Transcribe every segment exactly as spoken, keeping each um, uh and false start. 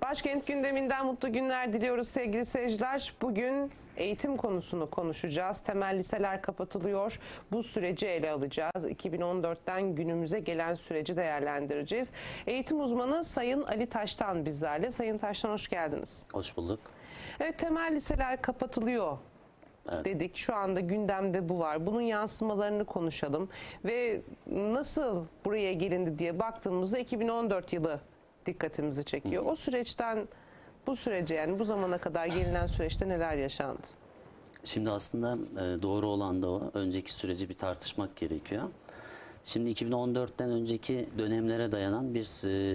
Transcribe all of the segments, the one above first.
Başkent gündeminden mutlu günler diliyoruz sevgili seyirciler. Bugün eğitim konusunu konuşacağız. Temel liseler kapatılıyor. Bu süreci ele alacağız. iki bin on dörtten günümüze gelen süreci değerlendireceğiz. Eğitim uzmanı Sayın Ali Taştan bizlerle. Sayın Taştan, hoş geldiniz. Hoş bulduk. Evet, temel liseler kapatılıyor. Evet. Dedik. Şu anda gündemde bu var. Bunun yansımalarını konuşalım. Ve nasıl buraya gelindi diye baktığımızda iki bin on dört yılı dikkatimizi çekiyor. Hı. O süreçten bu sürece, yani bu zamana kadar gelinen süreçte neler yaşandı? Şimdi aslında doğru olan da o. Önceki süreci bir tartışmak gerekiyor. Şimdi iki bin on dörtten önceki dönemlere dayanan bir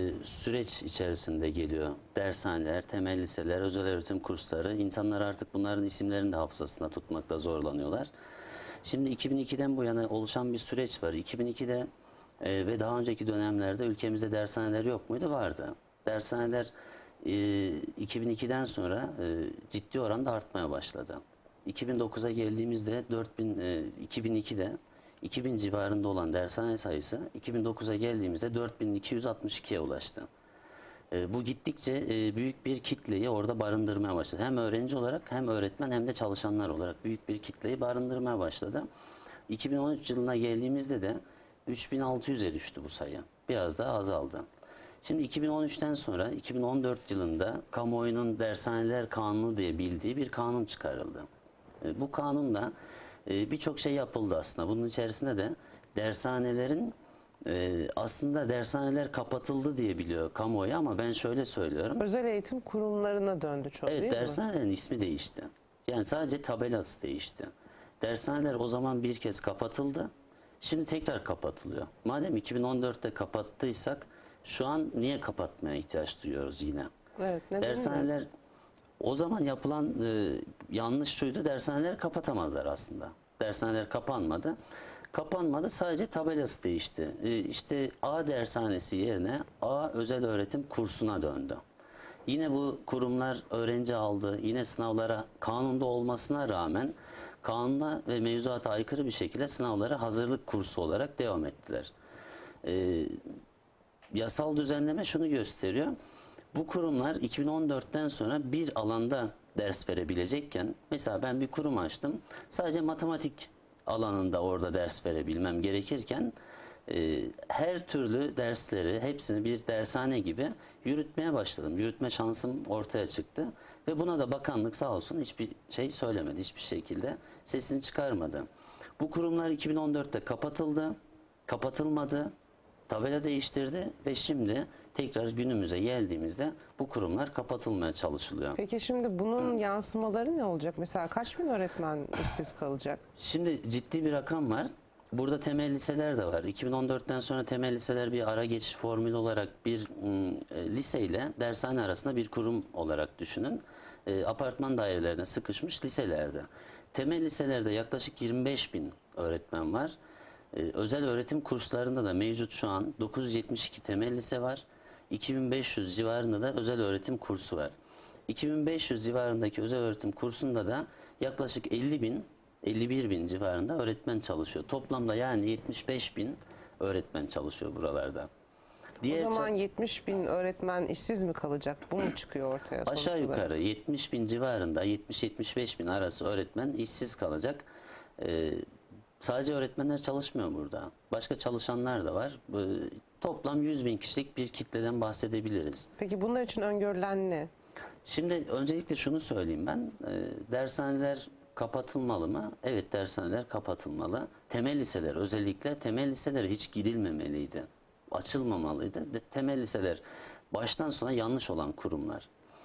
süreç içerisinde geliyor. Dershaneler, temel liseler, özel öğretim kursları. İnsanlar artık bunların isimlerini de hafızasında tutmakta zorlanıyorlar. Şimdi iki bin ikiden bu yana oluşan bir süreç var. iki bin ikide e, ve daha önceki dönemlerde ülkemizde dershaneler yok muydu? Vardı. Dershaneler e, iki bin ikiden sonra e, ciddi oranda artmaya başladı. iki bin dokuza geldiğimizde dört bin, e, iki bin ikide iki bin civarında olan dershane sayısı iki bin dokuza geldiğimizde dört bin iki yüz altmış ikiye ulaştı. E, bu gittikçe e, büyük bir kitleyi orada barındırmaya başladı. Hem öğrenci olarak hem öğretmen hem de çalışanlar olarak büyük bir kitleyi barındırmaya başladı. iki bin on üç yılına geldiğimizde de üç bin altı yüze düştü bu sayı. Biraz daha azaldı. Şimdi iki bin on üçten sonra iki bin on dört yılında kamuoyunun dershaneler kanunu diye bildiği bir kanun çıkarıldı. E, bu kanunla e, birçok şey yapıldı aslında. Bunun içerisinde de dershanelerin e, aslında dershaneler kapatıldı diye biliyor kamuoyu, ama ben şöyle söylüyorum. Özel eğitim kurumlarına döndü çok, evet, değil mi? Evet, dershanelerin ismi değişti. Yani sadece tabelası değişti. Dershaneler o zaman bir kez kapatıldı. Şimdi tekrar kapatılıyor. Madem iki bin on dörtte kapattıysak şu an niye kapatmaya ihtiyaç duyuyoruz yine? Evet, neden dershaneler mi? O zaman yapılan e, yanlış şuydu: dershaneleri kapatamazlar aslında. Dershaneler kapanmadı. Kapanmadı, sadece tabelası değişti. E, işte A dershanesi yerine A özel öğretim kursuna döndü. Yine bu kurumlar öğrenci aldı. Yine sınavlara kanunda olmasına rağmen kanuna ve mevzuata aykırı bir şekilde sınavlara hazırlık kursu olarak devam ettiler. Ee, yasal düzenleme şunu gösteriyor: bu kurumlar iki bin on dörtten sonra bir alanda ders verebilecekken, mesela ben bir kurum açtım, sadece matematik alanında orada ders verebilmem gerekirken e, her türlü dersleri, hepsini bir dershane gibi yürütmeye başladım. Yürütme şansım ortaya çıktı ve buna da bakanlık sağ olsun hiçbir şey söylemedi, hiçbir şekilde sesini çıkarmadı. Bu kurumlar iki bin on dörtte kapatıldı, kapatılmadı, tabela değiştirdi ve şimdi tekrar günümüze geldiğimizde bu kurumlar kapatılmaya çalışılıyor. Peki şimdi bunun Hı. yansımaları ne olacak? Mesela kaç bin öğretmen işsiz kalacak? Şimdi ciddi bir rakam var. Burada temel liseler de var. iki bin on dörtten sonra temel liseler bir ara geçiş formülü olarak bir e, lise ile dershane arasında bir kurum olarak düşünün. E, apartman dairelerine sıkışmış liselerde. Temel liselerde yaklaşık yirmi beş bin öğretmen var. E, özel öğretim kurslarında da mevcut şu an dokuz yüz yetmiş iki temel lise var. iki bin beş yüz civarında da özel öğretim kursu var. iki bin beş yüz civarındaki özel öğretim kursunda da yaklaşık elli bin, elli bir bin civarında öğretmen çalışıyor. Toplamda yani yetmiş beş bin öğretmen çalışıyor buralarda. Diğer o zaman yetmiş bin öğretmen işsiz mi kalacak? Bu mu çıkıyor ortaya? Aşağı yukarı yetmiş bin civarında, yetmiş yetmiş beş bin arası öğretmen işsiz kalacak. Ee, sadece öğretmenler çalışmıyor burada. Başka çalışanlar da var. Ee, toplam yüz bin kişilik bir kitleden bahsedebiliriz. Peki bunlar için öngörülen ne? Şimdi öncelikle şunu söyleyeyim ben. E, dershaneler kapatılmalı mı? Evet, dershaneler kapatılmalı. Temel liseler, özellikle temel liselere hiç girilmemeliydi. Açılmamalıydı. De, temel liseler baştan sona yanlış olan kurumlar.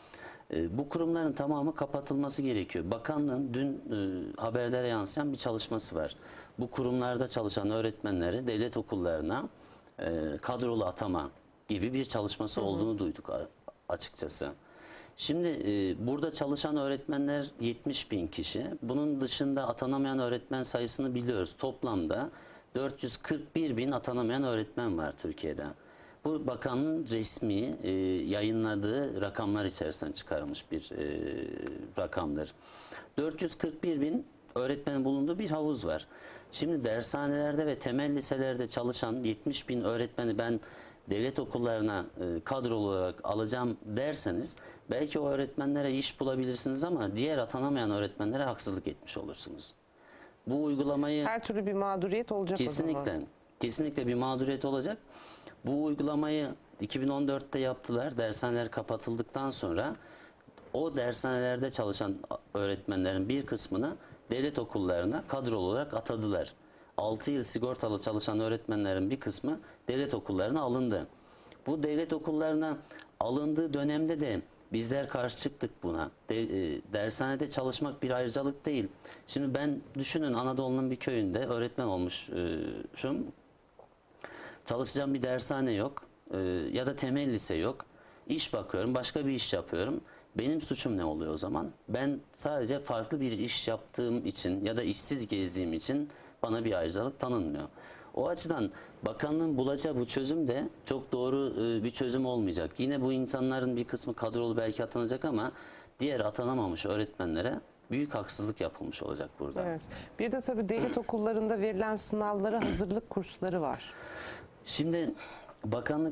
E, bu kurumların tamamı kapatılması gerekiyor. Bakanlığın dün e, haberlere yansıyan bir çalışması var. Bu kurumlarda çalışan öğretmenleri devlet okullarına e, kadrolu atama gibi bir çalışması hı hı. olduğunu duyduk açıkçası. Şimdi e, burada çalışan öğretmenler yetmiş bin kişi. Bunun dışında atanamayan öğretmen sayısını biliyoruz. Toplamda dört yüz kırk bir bin atanamayan öğretmen var Türkiye'de. Bu bakanın resmi e, yayınladığı rakamlar içerisinden çıkarılmış bir e, rakamdır. dört yüz kırk bir bin öğretmenin bulunduğu bir havuz var. Şimdi dershanelerde ve temel liselerde çalışan yetmiş bin öğretmeni ben devlet okullarına e, kadro olarak alacağım derseniz belki o öğretmenlere iş bulabilirsiniz ama diğer atanamayan öğretmenlere haksızlık etmiş olursunuz. Bu uygulamayı Her türlü bir mağduriyet olacak o zaman. kesinlikle kesinlikle bir mağduriyet olacak. Bu uygulamayı iki bin on dörtte yaptılar. Dershaneler kapatıldıktan sonra o dershanelerde çalışan öğretmenlerin bir kısmını devlet okullarına kadro olarak atadılar. altı yıl sigortalı çalışan öğretmenlerin bir kısmı devlet okullarına alındı. Bu devlet okullarına alındığı dönemde de bizler karşı çıktık buna. De, e, dershanede çalışmak bir ayrıcalık değil. Şimdi ben düşünün, Anadolu'nun bir köyünde öğretmen olmuşum. Çalışacağım bir dershane yok e, ya da temel lise yok. İş bakıyorum, başka bir iş yapıyorum. Benim suçum ne oluyor o zaman? Ben sadece farklı bir iş yaptığım için ya da işsiz gezdiğim için bana bir ayrıcalık tanınmıyor. O açıdan bakanlığın bulacağı bu çözüm de çok doğru e, bir çözüm olmayacak. Yine bu insanların bir kısmı kadrolu belki atanacak ama diğer atanamamış öğretmenlere büyük haksızlık yapılmış olacak burada. Evet. Bir de tabii devlet okullarında verilen sınavlara hazırlık kursları var. Şimdi bakanlık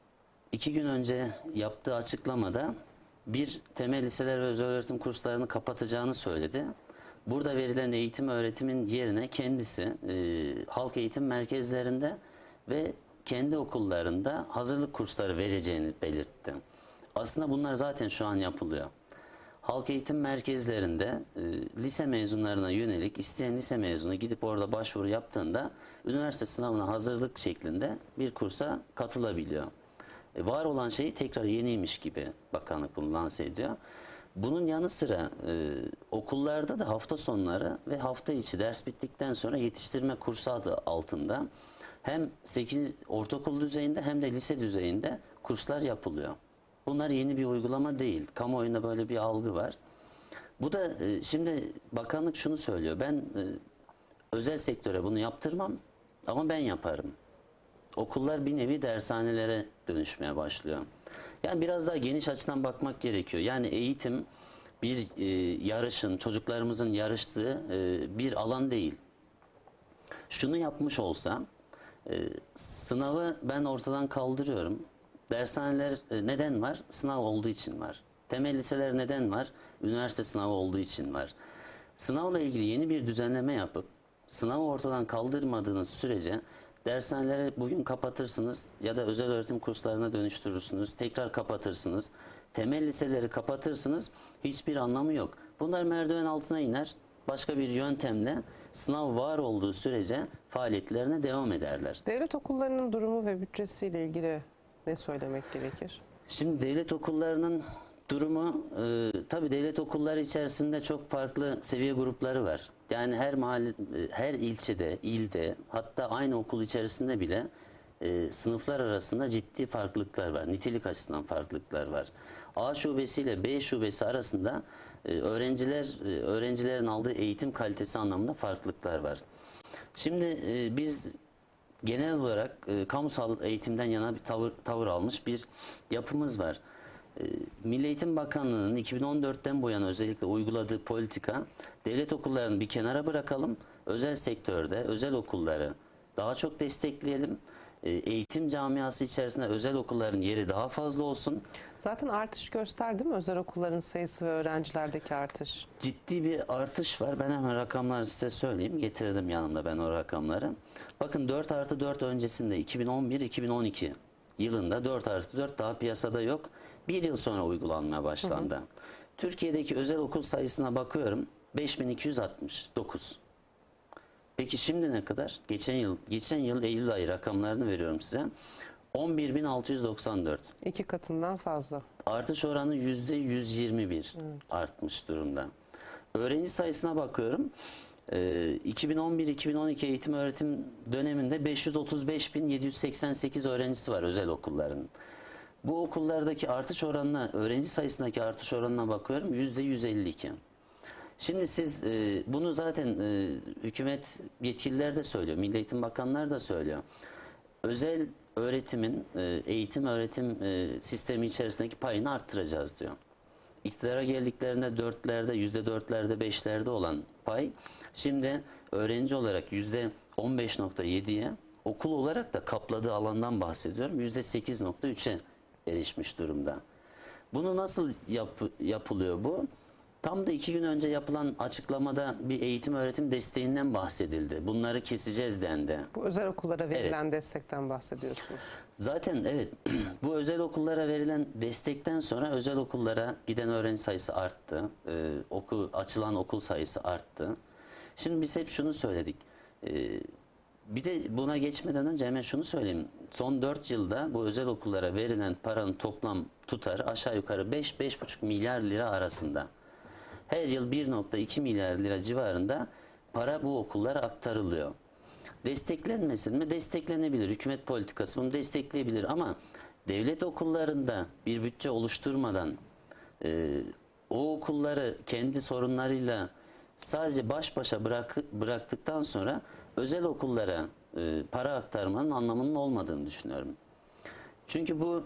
iki gün önce yaptığı açıklamada bir temel liseler ve özelöğretim kurslarını kapatacağını söyledi. Burada verilen eğitim öğretimin yerine kendisi e, halk eğitim merkezlerinde ve kendi okullarında hazırlık kursları vereceğini belirtti. Aslında bunlar zaten şu an yapılıyor. Halk eğitim merkezlerinde e, lise mezunlarına yönelik isteyen lise mezunu gidip orada başvuru yaptığında üniversite sınavına hazırlık şeklinde bir kursa katılabiliyor. E, var olan şeyi tekrar yeniymiş gibi bakanlık bunu lanse ediyor. Bunun yanı sıra e, okullarda da hafta sonları ve hafta içi ders bittikten sonra yetiştirme kursu adı altında hem sekiz ortaokul düzeyinde hem de lise düzeyinde kurslar yapılıyor. Bunlar yeni bir uygulama değil. Kamuoyunda böyle bir algı var. Bu da e, şimdi bakanlık şunu söylüyor. Ben e, özel sektöre bunu yaptırmam ama ben yaparım. Okullar bir nevi dershanelere dönüşmeye başlıyor. Yani biraz daha geniş açıdan bakmak gerekiyor. Yani eğitim bir e, yarışın, çocuklarımızın yarıştığı e, bir alan değil. Şunu yapmış olsa, e, sınavı ben ortadan kaldırıyorum. Dershaneler e, neden var? Sınav olduğu için var. Temel liseler neden var? Üniversite sınavı olduğu için var. Sınavla ilgili yeni bir düzenleme yapıp sınavı ortadan kaldırmadığınız sürece dershaneleri bugün kapatırsınız ya da özel öğretim kurslarına dönüştürürsünüz, tekrar kapatırsınız. Temel liseleri kapatırsınız, hiçbir anlamı yok. Bunlar merdiven altına iner, başka bir yöntemle sınav var olduğu sürece faaliyetlerine devam ederler. Devlet okullarının durumu ve bütçesiyle ilgili ne söylemek gerekir? Şimdi devlet okullarının durumu, e, tabii devlet okulları içerisinde çok farklı seviye grupları var. Yani her mahalle, e, her ilçede, ilde, hatta aynı okul içerisinde bile e, sınıflar arasında ciddi farklılıklar var. Nitelik açısından farklılıklar var. A şubesi ile B şubesi arasında e, öğrenciler e, öğrencilerin aldığı eğitim kalitesi anlamında farklılıklar var. Şimdi e, biz genel olarak e, kamusal eğitimden yana bir tavır, tavır almış bir yapımız var. E, Milli Eğitim Bakanlığı'nın iki bin on dörtten bu yana özellikle uyguladığı politika, devlet okullarını bir kenara bırakalım, özel sektörde özel okulları daha çok destekleyelim. E, eğitim camiası içerisinde özel okulların yeri daha fazla olsun. Zaten artış gösterdi mi özel okulların sayısı ve öğrencilerdeki artış? Ciddi bir artış var. Ben hemen rakamları size söyleyeyim. Getirdim yanımda ben o rakamları. Bakın dört artı dört öncesinde iki bin on bir iki bin on iki yılında dört artı dört daha piyasada yok. Bir yıl sonra uygulanmaya başlandı. Hı hı. Türkiye'deki özel okul sayısına bakıyorum. beş bin iki yüz altmış dokuz. Peki şimdi ne kadar? Geçen yıl geçen yıl Eylül ayı rakamlarını veriyorum size. on bir bin altı yüz doksan dört. İki katından fazla. Artış oranı yüzde yüz yirmi bir evet. Artmış durumda. Öğrenci sayısına bakıyorum. iki bin on bir iki bin on iki eğitim öğretim döneminde beş yüz otuz beş bin yedi yüz seksen sekiz öğrencisi var özel okulların. Bu okullardaki artış oranına, öğrenci sayısındaki artış oranına bakıyorum yüzde yüz elli iki. Şimdi siz e, bunu zaten e, hükümet yetkililer de söylüyor, Milli Eğitim Bakanlar da söylüyor. Özel öğretimin, e, eğitim öğretim e, sistemi içerisindeki payını arttıracağız diyor. İktidara geldiklerinde dörtlerde, yüzde dörtlerde, beşlerde olan pay, şimdi öğrenci olarak yüzde on beş nokta yediye, okul olarak da kapladığı alandan bahsediyorum. yüzde sekiz nokta üçe erişmiş durumda. Bunu nasıl yap, yapılıyor bu? Tam da iki gün önce yapılan açıklamada bir eğitim öğretim desteğinden bahsedildi. Bunları keseceğiz dendi. Bu özel okullara verilen destekten bahsediyorsunuz. Zaten evet, bu özel okullara verilen destekten sonra özel okullara giden öğrenci sayısı arttı. Ee, okul, açılan okul sayısı arttı. Şimdi biz hep şunu söyledik. Ee, bir de buna geçmeden önce hemen şunu söyleyeyim. Son dört yılda bu özel okullara verilen paranın toplam tutarı aşağı yukarı beş beş buçuk milyar lira arasında. Her yıl bir nokta iki milyar lira civarında para bu okullara aktarılıyor. Desteklenmesin mi? Desteklenebilir. Hükümet politikası bunu destekleyebilir ama devlet okullarında bir bütçe oluşturmadan e, o okulları kendi sorunlarıyla sadece baş başa bırak, bıraktıktan sonra özel okullara e, para aktarmanın anlamının olmadığını düşünüyorum. Çünkü bu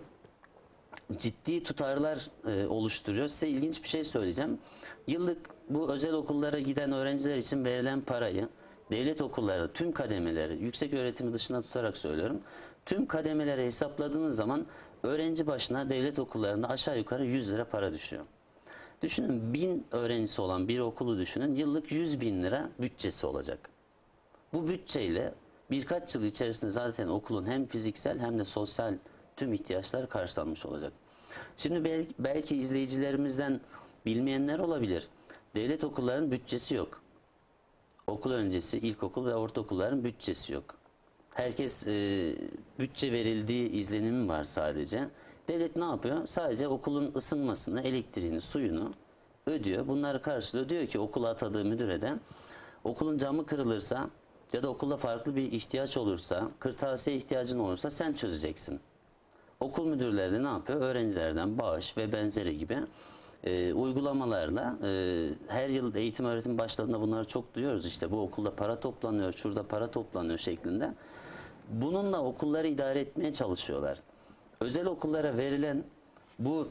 ciddi tutarlar e, oluşturuyor. Size ilginç bir şey söyleyeceğim. Yıllık bu özel okullara giden öğrenciler için verilen parayı devlet okulları tüm kademeleri, yüksek öğretimi dışında tutarak söylüyorum. Tüm kademeleri hesapladığınız zaman öğrenci başına devlet okullarında aşağı yukarı yüz lira para düşüyor. Düşünün, bin öğrencisi olan bir okulu düşünün, yıllık yüz bin lira bütçesi olacak. Bu bütçeyle birkaç yıl içerisinde zaten okulun hem fiziksel hem de sosyal tüm ihtiyaçları karşılanmış olacak. Şimdi belki, belki izleyicilerimizden bilmeyenler olabilir. Devlet okullarının bütçesi yok. Okul öncesi ilkokul ve ortaokulların bütçesi yok. Herkes e, bütçe verildiği izlenimi var sadece. Devlet ne yapıyor? Sadece okulun ısınmasını, elektriğini, suyunu ödüyor. Bunları karşılıyor. Diyor ki okula atadığı müdüre de okulun camı kırılırsa ya da okulda farklı bir ihtiyaç olursa, kırtasiye ihtiyacın olursa sen çözeceksin. Okul müdürleri de ne yapıyor? Öğrencilerden bağış ve benzeri gibi e, uygulamalarla e, her yıl eğitim öğretim başladığında bunları çok duyuyoruz. İşte bu okulda para toplanıyor, şurada para toplanıyor şeklinde. Bununla okulları idare etmeye çalışıyorlar. Özel okullara verilen bu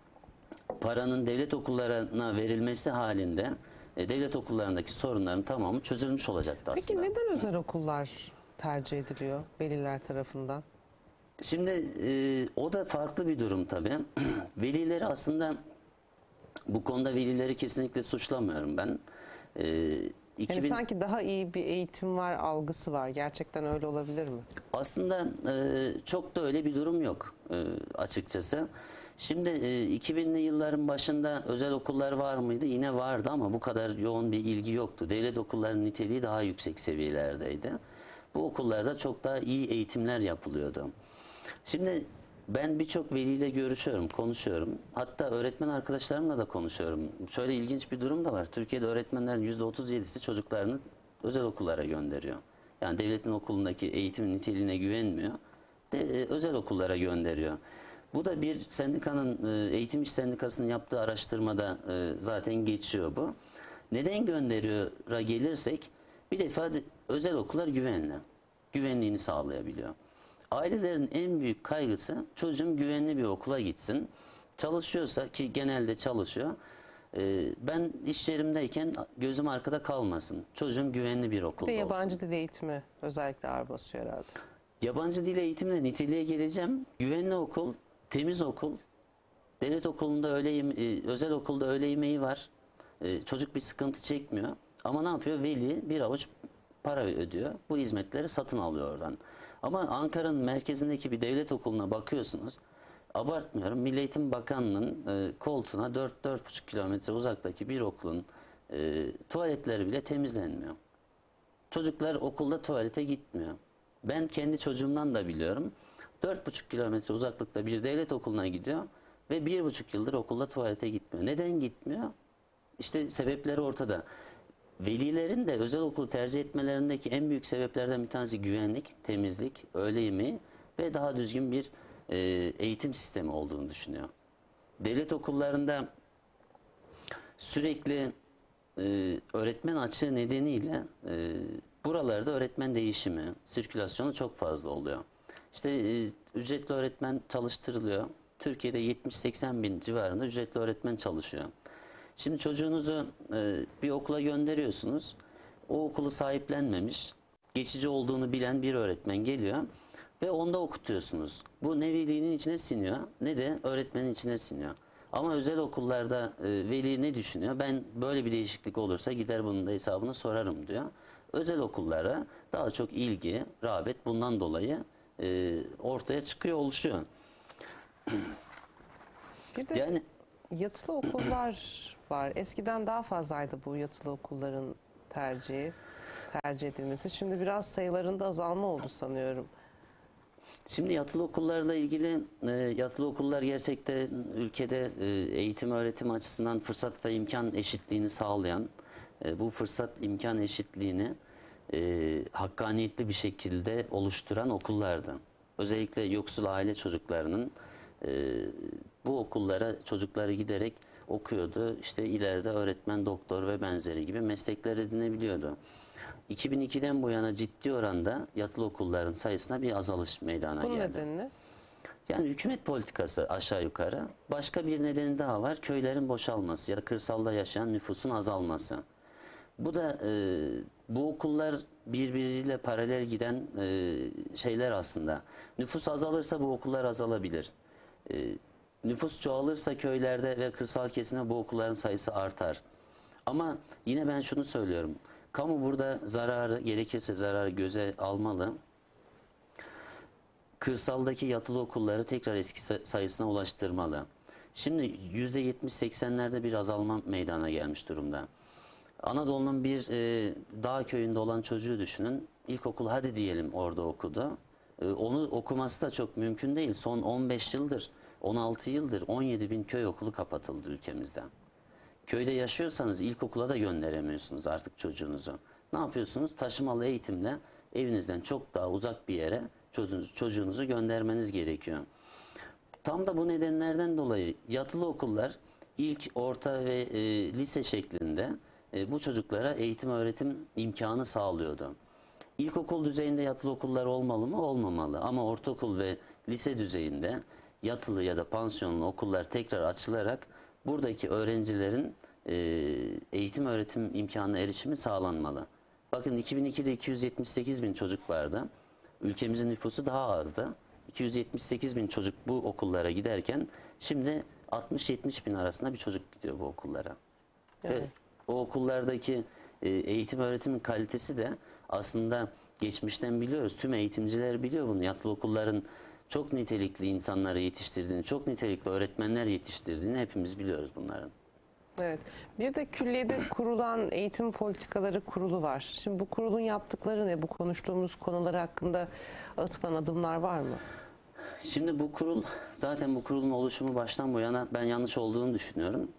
paranın devlet okullarına verilmesi halinde e, devlet okullarındaki sorunların tamamı çözülmüş olacaktı aslında. Peki neden özel okullar tercih ediliyor veliler tarafından? Şimdi e, o da farklı bir durum tabii. Velileri aslında bu konuda velileri kesinlikle suçlamıyorum ben. E, Yani iki bin sanki daha iyi bir eğitim var, algısı var. Gerçekten öyle olabilir mi? Aslında e, çok da öyle bir durum yok e, açıkçası. Şimdi e, iki binli yılların başında özel okullar var mıydı? Yine vardı ama bu kadar yoğun bir ilgi yoktu. Devlet okullarının niteliği daha yüksek seviyelerdeydi. Bu okullarda çok daha iyi eğitimler yapılıyordu. Şimdi ben birçok veliyle görüşüyorum, konuşuyorum. Hatta öğretmen arkadaşlarımla da konuşuyorum. Şöyle ilginç bir durum da var. Türkiye'de öğretmenlerin yüzde otuz yedisi çocuklarını özel okullara gönderiyor. Yani devletin okulundaki eğitimin niteliğine güvenmiyor. De, e, özel okullara gönderiyor. Bu da bir sendikanın, e, Eğitim İş Sendikası'nın yaptığı araştırmada e, zaten geçiyor bu. Neden gönderiyor'a gelirsek, bir defa de, özel okullar güvenli. Güvenliğini sağlayabiliyor. Ailelerin en büyük kaygısı çocuğum güvenli bir okula gitsin. Çalışıyorsa, ki genelde çalışıyor, e, ben iş yerimdeyken gözüm arkada kalmasın. Çocuğum güvenli bir okulda Bir de olsun. yabancı dil eğitimi özellikle ağır basıyor herhalde. Yabancı dil eğitimine, niteliğe geleceğim. Güvenli okul, temiz okul. Devlet okulunda öğle yeme- e, özel okulda öğle yemeği var. E, çocuk bir sıkıntı çekmiyor. Ama ne yapıyor? Veli bir avuç para ödüyor. Bu hizmetleri satın alıyor oradan. Ama Ankara'nın merkezindeki bir devlet okuluna bakıyorsunuz. Abartmıyorum. Milli Eğitim Bakanlığı'nın e, koltuğuna dört dört buçuk kilometre uzaktaki bir okulun e, tuvaletleri bile temizlenmiyor. Çocuklar okulda tuvalete gitmiyor. Ben kendi çocuğumdan da biliyorum. dört buçuk kilometre uzaklıkta bir devlet okuluna gidiyor ve bir buçuk yıldır okulda tuvalete gitmiyor. Neden gitmiyor? İşte sebepleri ortada. Velilerin de özel okulu tercih etmelerindeki en büyük sebeplerden bir tanesi güvenlik, temizlik, öğle yemeği ve daha düzgün bir e, eğitim sistemi olduğunu düşünüyor. Devlet okullarında sürekli e, öğretmen açığı nedeniyle e, buralarda öğretmen değişimi, sirkülasyonu çok fazla oluyor. İşte e, ücretli öğretmen çalıştırılıyor. Türkiye'de yetmiş seksen bin civarında ücretli öğretmen çalışıyor. Şimdi çocuğunuzu e, bir okula gönderiyorsunuz. O okulu sahiplenmemiş, geçici olduğunu bilen bir öğretmen geliyor ve onda okutuyorsunuz. Bu ne velinin içine siniyor ne de öğretmenin içine siniyor. Ama özel okullarda e, veli ne düşünüyor? Ben böyle bir değişiklik olursa gider bunun da hesabını sorarım diyor. Özel okullara daha çok ilgi, rağbet bundan dolayı e, ortaya çıkıyor, oluşuyor. Bir de Yani yatılı okullar var. Eskiden daha fazlaydı bu yatılı okulların tercihi, tercih edilmesi. Şimdi biraz sayılarında azalma oldu sanıyorum. şimdi yatılı okullarla ilgili e, yatılı okullar gerçekten ülkede e, eğitim öğretim açısından fırsat ve imkan eşitliğini sağlayan, e, bu fırsat imkan eşitliğini e, hakkaniyetli bir şekilde oluşturan okullardı. Özellikle yoksul aile çocuklarının e, bu okullara çocukları giderek okuyordu. İşte ileride öğretmen, doktor ve benzeri gibi meslekler edinebiliyordu. iki bin ikiden bu yana ciddi oranda yatılı okulların sayısına bir azalış meydana Bunun geldi. nedeni ne? Yani hükümet politikası aşağı yukarı. Başka bir nedeni daha var. Köylerin boşalması ya da kırsalda yaşayan nüfusun azalması. Bu da e, bu okullar birbiriyle paralel giden e, şeyler aslında. Nüfus azalırsa bu okullar azalabilir. E, nüfus çoğalırsa köylerde ve kırsal kesimde bu okulların sayısı artar. Ama yine ben şunu söylüyorum. Kamu burada zararı, gerekirse zararı göze almalı. Kırsaldaki yatılı okulları tekrar eski sayısına ulaştırmalı. Şimdi yüzde yetmiş seksenlerde bir azalma meydana gelmiş durumda. Anadolu'nun bir e, dağ köyünde olan çocuğu düşünün. İlkokul hadi diyelim orada okudu. E, onu okuması da çok mümkün değil. Son on beş yıldır, on altı yıldır on yedi bin köy okulu kapatıldı ülkemizde. Köyde yaşıyorsanız ilkokula da gönderemiyorsunuz artık çocuğunuzu. Ne yapıyorsunuz? Taşımalı eğitimle evinizden çok daha uzak bir yere çocuğunuzu, çocuğunuzu göndermeniz gerekiyor. Tam da bu nedenlerden dolayı yatılı okullar ilk, orta ve e, lise şeklinde e, bu çocuklara eğitim öğretim imkanı sağlıyordu. İlkokul düzeyinde yatılı okullar olmalı mı? Olmamalı. Ama ortaokul ve lise düzeyinde yatılı ya da pansiyonlu okullar tekrar açılarak buradaki öğrencilerin e, eğitim öğretim imkanına erişimi sağlanmalı. Bakın iki bin ikide iki yüz yetmiş sekiz bin çocuk vardı. Ülkemizin nüfusu daha azdı. iki yüz yetmiş sekiz bin çocuk bu okullara giderken şimdi altmış yetmiş bin arasında bir çocuk gidiyor bu okullara. Evet. Ve o okullardaki e, eğitim öğretimin kalitesi de aslında geçmişten biliyoruz. Tüm eğitimciler biliyor bunu. Yatılı okulların çok nitelikli insanları yetiştirdiğini, çok nitelikli öğretmenler yetiştirdiğini hepimiz biliyoruz bunların. Evet. Bir de külliyede kurulan eğitim politikaları kurulu var. Şimdi bu kurulun yaptıkları ne? Bu konuştuğumuz konular hakkında atılan adımlar var mı? Şimdi bu kurul, zaten bu kurulun oluşumu baştan bu yana ben yanlış olduğunu düşünüyorum.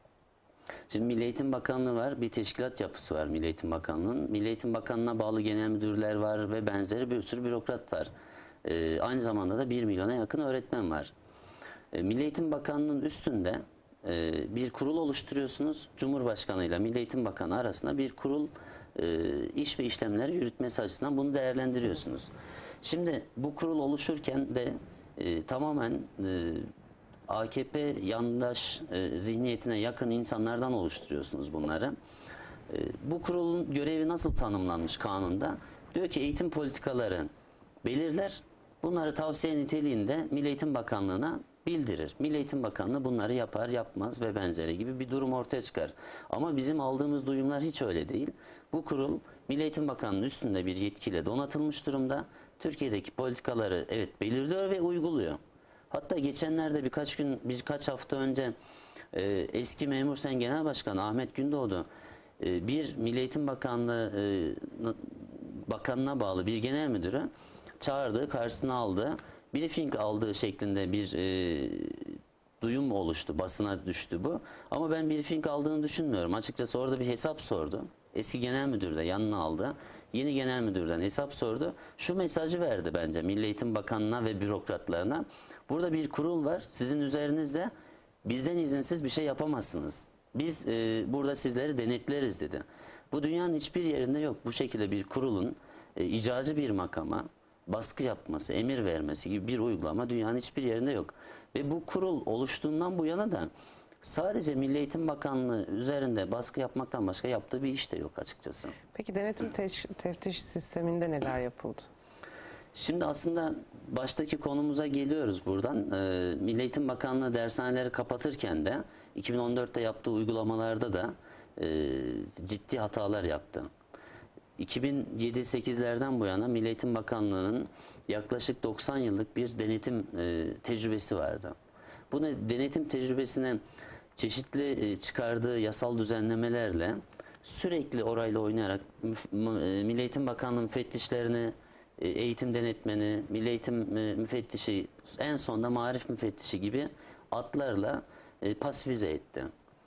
Şimdi Milli Eğitim Bakanlığı var, bir teşkilat yapısı var Milli Eğitim Bakanlığı'nın. Milli Eğitim Bakanlığı'na bağlı genel müdürler var ve benzeri bir sürü bürokrat var. Ee, aynı zamanda da bir milyona yakın öğretmen var. Ee, Milli Eğitim Bakanlığı'nın üstünde e, bir kurul oluşturuyorsunuz. Cumhurbaşkanı ile Milli Eğitim Bakanı arasında bir kurul e, iş ve işlemleri yürütmesi açısından bunu değerlendiriyorsunuz. Şimdi bu kurul oluşurken de e, tamamen e, A K P yandaş e, zihniyetine yakın insanlardan oluşturuyorsunuz bunları. E, bu kurulun görevi nasıl tanımlanmış kanunda? Diyor ki eğitim politikaları belirler, bunları tavsiye niteliğinde Milli Eğitim Bakanlığı'na bildirir. Milli Eğitim Bakanlığı bunları yapar, yapmaz ve benzeri gibi bir durum ortaya çıkar. Ama bizim aldığımız duyumlar hiç öyle değil. Bu kurul Milli Eğitim Bakanlığı'nın üstünde bir yetkiyle donatılmış durumda. Türkiye'deki politikaları evet belirliyor ve uyguluyor. Hatta geçenlerde birkaç gün, birkaç hafta önce e, eski Memur Sen Genel Başkanı Ahmet Gündoğdu e, bir Milli Eğitim Bakanlığı e, bakanına bağlı bir genel müdürü çağırdığı, karşısına aldığı, briefing aldığı şeklinde bir e, duyum oluştu. Basına düştü bu. Ama ben briefing aldığını düşünmüyorum. Açıkçası orada bir hesap sordu. Eski genel müdür de yanına aldı. Yeni genel müdürden hesap sordu. Şu mesajı verdi bence Milli Eğitim Bakanı'na ve bürokratlarına. Burada bir kurul var. Sizin üzerinizde bizden izinsiz bir şey yapamazsınız. Biz e, burada sizleri denetleriz dedi. Bu dünyanın hiçbir yerinde yok. Bu şekilde bir kurulun e, icracı bir makama baskı yapması, emir vermesi gibi bir uygulama dünyanın hiçbir yerinde yok. Ve bu kurul oluştuğundan bu yana da Sadece Milli Eğitim Bakanlığı üzerinde baskı yapmaktan başka yaptığı bir iş de yok açıkçası. Peki denetim teş- teftiş sisteminde neler yapıldı? Şimdi aslında baştaki konumuza geliyoruz buradan. Ee, Milli Eğitim Bakanlığı dershaneleri kapatırken de iki bin on dörtte yaptığı uygulamalarda da e, ciddi hatalar yaptı. iki bin yedi sekizlerden bu yana Milli Eğitim Bakanlığı'nın yaklaşık doksan yıllık bir denetim e, tecrübesi vardı. Bu ne- denetim tecrübesine çeşitli e, çıkardığı yasal düzenlemelerle sürekli orayla oynayarak müf- mı- e, Milli Eğitim Bakanlığı müfettişlerini, e, eğitim denetmeni, Milli Eğitim e, müfettişi, en sonunda marif müfettişi gibi adlarla e, pasifize etti.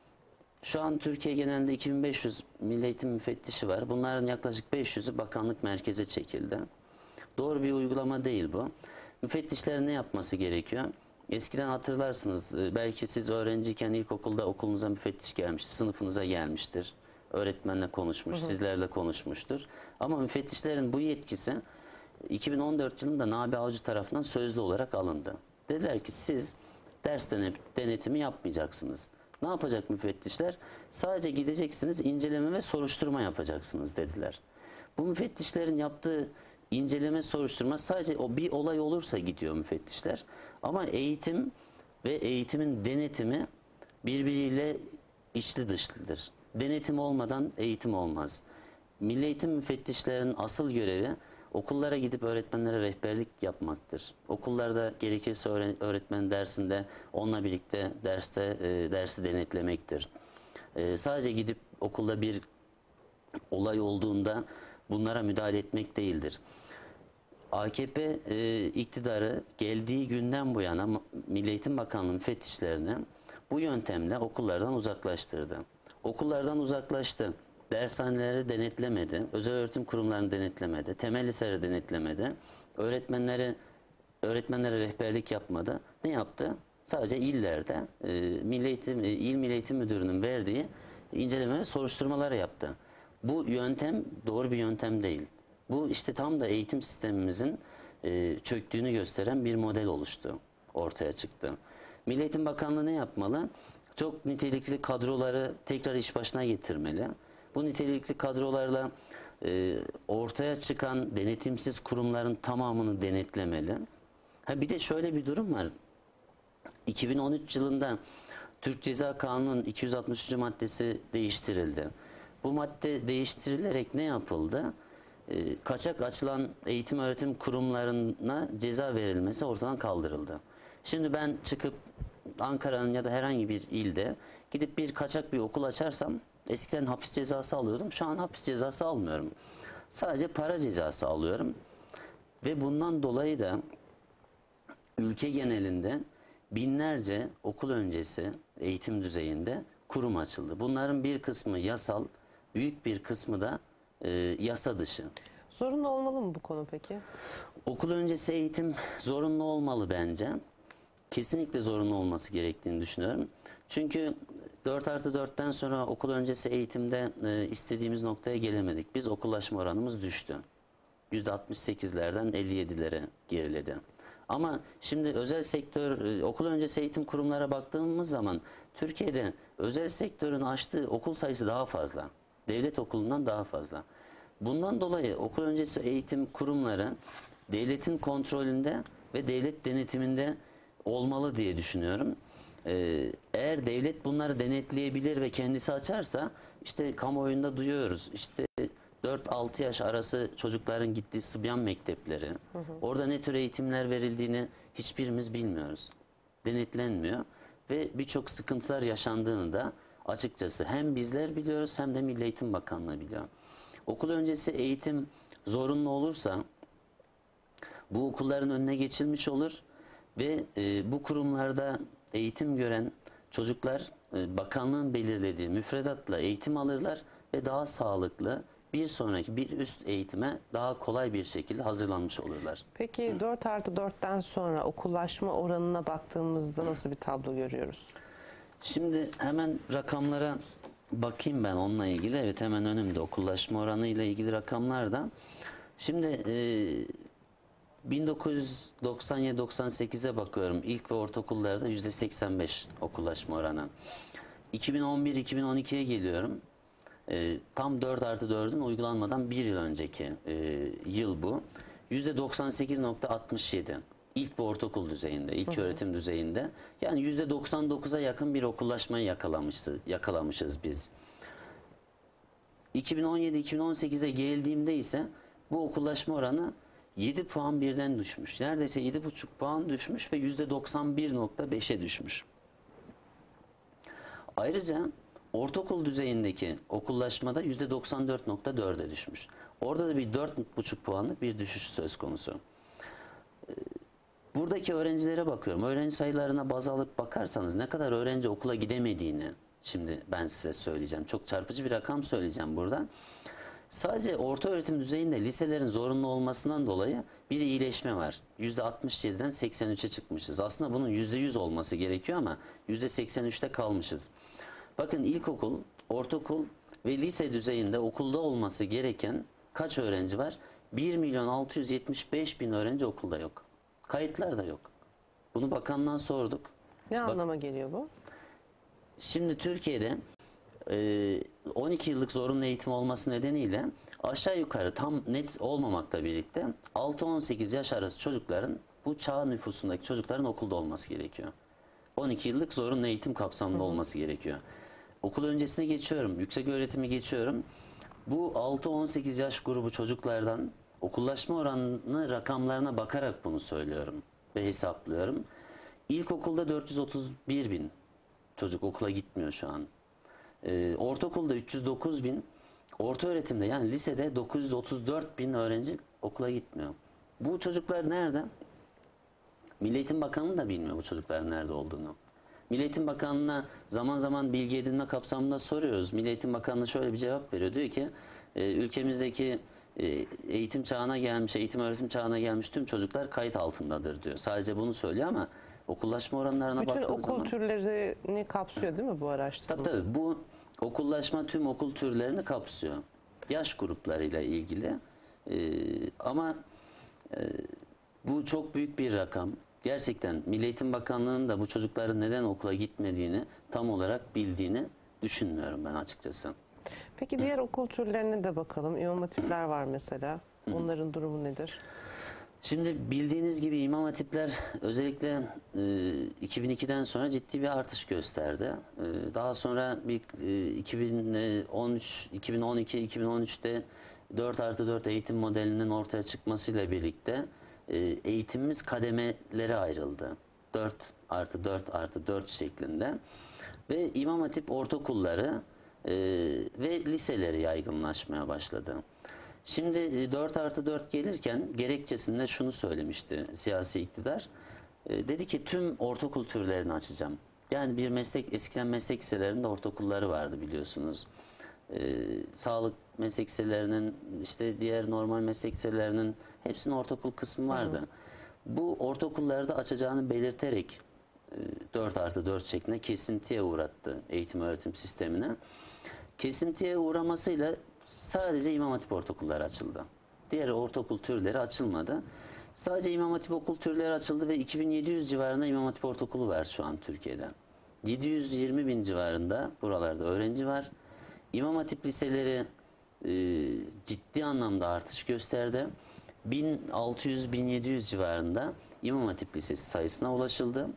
Şu an Türkiye genelinde iki bin beş yüz Milli Eğitim müfettişi var. Bunların yaklaşık beş yüzü bakanlık merkeze çekildi. Doğru bir uygulama değil bu. Müfettişlerin ne yapması gerekiyor? Eskiden hatırlarsınız, e, belki siz öğrenciyken ilkokulda okulunuza müfettiş gelmiştir, sınıfınıza gelmiştir. Öğretmenle konuşmuş, sizlerle konuşmuştur. Ama müfettişlerin bu yetkisi iki bin on dört yılında Nabi Avcı tarafından sözlü olarak alındı. Dediler ki siz ders denetimi yapmayacaksınız. Ne yapacak müfettişler? Sadece gideceksiniz, inceleme ve soruşturma yapacaksınız dediler. Bu müfettişlerin yaptığı inceleme, soruşturma sadece o bir olay olursa gidiyor müfettişler. Ama eğitim ve eğitimin denetimi birbiriyle içli dışlıdır. Denetim olmadan eğitim olmaz. Milli Eğitim müfettişlerinin asıl görevi okullara gidip öğretmenlere rehberlik yapmaktır. Okullarda gerekirse öğretmen dersinde onunla birlikte derste e, dersi denetlemektir. E, sadece gidip okulda bir olay olduğunda bunlara müdahale etmek değildir. A K P e, iktidarı geldiği günden bu yana Milli Eğitim Bakanlığı müfettişlerini bu yöntemle okullardan uzaklaştırdı. Okullardan uzaklaştı. Dershaneleri denetlemedi, özel öğretim kurumlarını denetlemedi, temel liseleri denetlemedi, öğretmenleri öğretmenlere rehberlik yapmadı. Ne yaptı? Sadece illerde e, Milli Eğitim, e, İl Milli Eğitim Müdürü'nün verdiği inceleme ve soruşturmaları yaptı. Bu yöntem doğru bir yöntem değil. Bu işte tam da eğitim sistemimizin e, çöktüğünü gösteren bir model oluştu, ortaya çıktı. Milli Eğitim Bakanlığı ne yapmalı? Çok nitelikli kadroları tekrar iş başına getirmeli. Bu nitelikli kadrolarla e, ortaya çıkan denetimsiz kurumların tamamını denetlemeli. Ha bir de şöyle bir durum var. iki bin on üç yılında Türk Ceza Kanunu'nun iki yüz altmış üçüncü maddesi değiştirildi. Bu madde değiştirilerek ne yapıldı? E, kaçak açılan eğitim öğretim kurumlarına ceza verilmesi ortadan kaldırıldı. Şimdi ben çıkıp Ankara'nın ya da herhangi bir ilde gidip bir kaçak bir okul açarsam eskiden hapis cezası alıyordum. Şu an hapis cezası almıyorum. Sadece para cezası alıyorum. Ve bundan dolayı da ülke genelinde binlerce okul öncesi eğitim düzeyinde kurum açıldı. Bunların bir kısmı yasal, büyük bir kısmı da e, yasa dışı. Zorunlu olmalı mı bu konu peki? Okul öncesi eğitim zorunlu olmalı bence. Kesinlikle zorunlu olması gerektiğini düşünüyorum. Çünkü dört artı dörtten sonra okul öncesi eğitimde e, istediğimiz noktaya gelemedik. Biz okullaşma oranımız düştü. yüzde altmış sekizlerden elli yedilere geriledi. Ama şimdi özel sektör, e, okul öncesi eğitim kurumlara baktığımız zaman Türkiye'de özel sektörün açtığı okul sayısı daha fazla. Devlet okulundan daha fazla. Bundan dolayı okul öncesi eğitim kurumları devletin kontrolünde ve devlet denetiminde olmalı diye düşünüyorum. Ee, eğer devlet bunları denetleyebilir ve kendisi açarsa, işte kamuoyunda duyuyoruz. İşte dört altı yaş arası çocukların gittiği Sıbyan mektepleri. Hı hı. Orada ne tür eğitimler verildiğini hiçbirimiz bilmiyoruz. Denetlenmiyor ve birçok sıkıntılar yaşandığını da açıkçası hem bizler biliyoruz hem de Milli Eğitim Bakanlığı biliyor. Okul öncesi eğitim zorunlu olursa bu okulların önüne geçilmiş olur ve e, bu kurumlarda eğitim gören çocuklar e, bakanlığın belirlediği müfredatla eğitim alırlar ve daha sağlıklı bir sonraki bir üst eğitime daha kolay bir şekilde hazırlanmış olurlar. Peki Hı. dört artı dörtten sonra okullaşma oranına baktığımızda nasıl bir tablo görüyoruz? Şimdi hemen rakamlara bakayım ben onunla ilgili. Evet, hemen önümde okullaşma oranı ile ilgili rakamlar da. Şimdi e, bin dokuz yüz doksan yedi doksan sekize bakıyorum. İlk ve ortaokullarda yüzde seksen beş okullaşma oranı. iki bin on bir iki bin on ikiye geliyorum. E, tam dört artı dördün uygulanmadan bir yıl önceki e, yıl bu. yüzde doksan sekiz nokta altmış yedi. İlk ve ortaokul düzeyinde, ilk hı hı. öğretim düzeyinde. Yani yüzde doksan dokuza yakın bir okullaşmayı yakalamışız, yakalamışız biz. iki bin on yedi iki bin on sekize geldiğimde ise bu okullaşma oranı yedi puan birden düşmüş. Neredeyse yedi buçuk puan düşmüş ve yüzde doksan bir nokta beşe düşmüş. Ayrıca ortaokul düzeyindeki okullaşmada yüzde doksan dört nokta dörde düşmüş. Orada da bir dört buçuk puanlık bir düşüş söz konusu. Buradaki öğrencilere bakıyorum. Öğrenci sayılarına baz alıp bakarsanız ne kadar öğrenci okula gidemediğini şimdi ben size söyleyeceğim. Çok çarpıcı bir rakam söyleyeceğim burada. Sadece orta öğretim düzeyinde liselerin zorunlu olmasından dolayı bir iyileşme var. yüzde altmış yediden seksen üçe çıkmışız. Aslında bunun yüzde yüz olması gerekiyor ama yüzde seksen üçte kalmışız. Bakın ilkokul, ortaokul ve lise düzeyinde okulda olması gereken kaç öğrenci var? bir milyon altı yüz yetmiş beş bin öğrenci okulda yok. Kayıtlar da yok. Bunu bakandan sorduk. Ne Bak, anlama geliyor bu? Şimdi Türkiye'de on iki yıllık zorunlu eğitim olması nedeniyle aşağı yukarı tam net olmamakla birlikte altı on sekiz yaş arası çocukların, bu çağ nüfusundaki çocukların okulda olması gerekiyor. on iki yıllık zorunlu eğitim kapsamında olması gerekiyor. Okul öncesine geçiyorum, yüksek öğretimi geçiyorum. Bu altı on sekiz yaş grubu çocuklardan okullaşma oranını rakamlarına bakarak bunu söylüyorum ve hesaplıyorum. İlkokulda dört yüz otuz bir bin çocuk okula gitmiyor şu an. Ee, ortaokulda üç yüz dokuz bin, orta öğretimde yani lisede dokuz yüz otuz dört bin öğrenci okula gitmiyor. Bu çocuklar nerede? Milli Eğitim Bakanı da bilmiyor bu çocukların nerede olduğunu. Milli Eğitim Bakanlığı'na zaman zaman bilgi edinme kapsamında soruyoruz. Milli Eğitim Bakanlığı şöyle bir cevap veriyor. Diyor ki e, ülkemizdeki e, eğitim çağına gelmiş, eğitim öğretim çağına gelmiş tüm çocuklar kayıt altındadır diyor. Sadece bunu söylüyor ama okullaşma oranlarına bütün baktığınız zaman... okul türlerini kapsıyor değil mi bu araştırma? Tabii tabii. Bu okullaşma tüm okul türlerini kapsıyor. Yaş gruplarıyla ilgili. Ee, ama e, bu çok büyük bir rakam. Gerçekten Milli Eğitim Bakanlığı'nın da bu çocukların neden okula gitmediğini tam olarak bildiğini düşünmüyorum ben açıkçası. Peki diğer okul türlerine de bakalım. İmam hatipler var mesela. Onların durumu nedir? Şimdi bildiğiniz gibi imam hatipler özellikle e, iki bin ikiden sonra ciddi bir artış gösterdi. E, daha sonra bir e, iki bin on üç, iki bin on iki, iki bin on üçte dört artı dört eğitim modelinin ortaya çıkmasıyla birlikte e, eğitimimiz kademelere ayrıldı. dört artı dört artı dört şeklinde. Ve imam hatip ortaokulları e, ve liseleri yaygınlaşmaya başladı. Şimdi dört artı dört gelirken gerekçesinde şunu söylemişti siyasi iktidar. E, dedi ki tüm ortaokul türlerini açacağım. Yani bir meslek, eskiden meslek liselerinde ortaokulları vardı biliyorsunuz. E, sağlık meslek liselerinin, işte diğer normal meslek liselerinin hepsinin ortaokul kısmı vardı. Hı hı. Bu ortaokullarda açacağını belirterek e, dört artı dört şeklinde kesintiye uğrattı eğitim öğretim sistemine. Kesintiye uğramasıyla sadece İmam Hatip ortaokulları açıldı. Diğer ortaokul türleri açılmadı. Sadece İmam Hatip okul türleri açıldı ve iki bin yedi yüz civarında İmam Hatip ortaokulu var şu an Türkiye'de. yedi yüz yirmi bin civarında buralarda öğrenci var. İmam Hatip liseleri e, ciddi anlamda artış gösterdi. bin altı yüz bin yedi yüz civarında İmam Hatip lisesi sayısına ulaşıldı.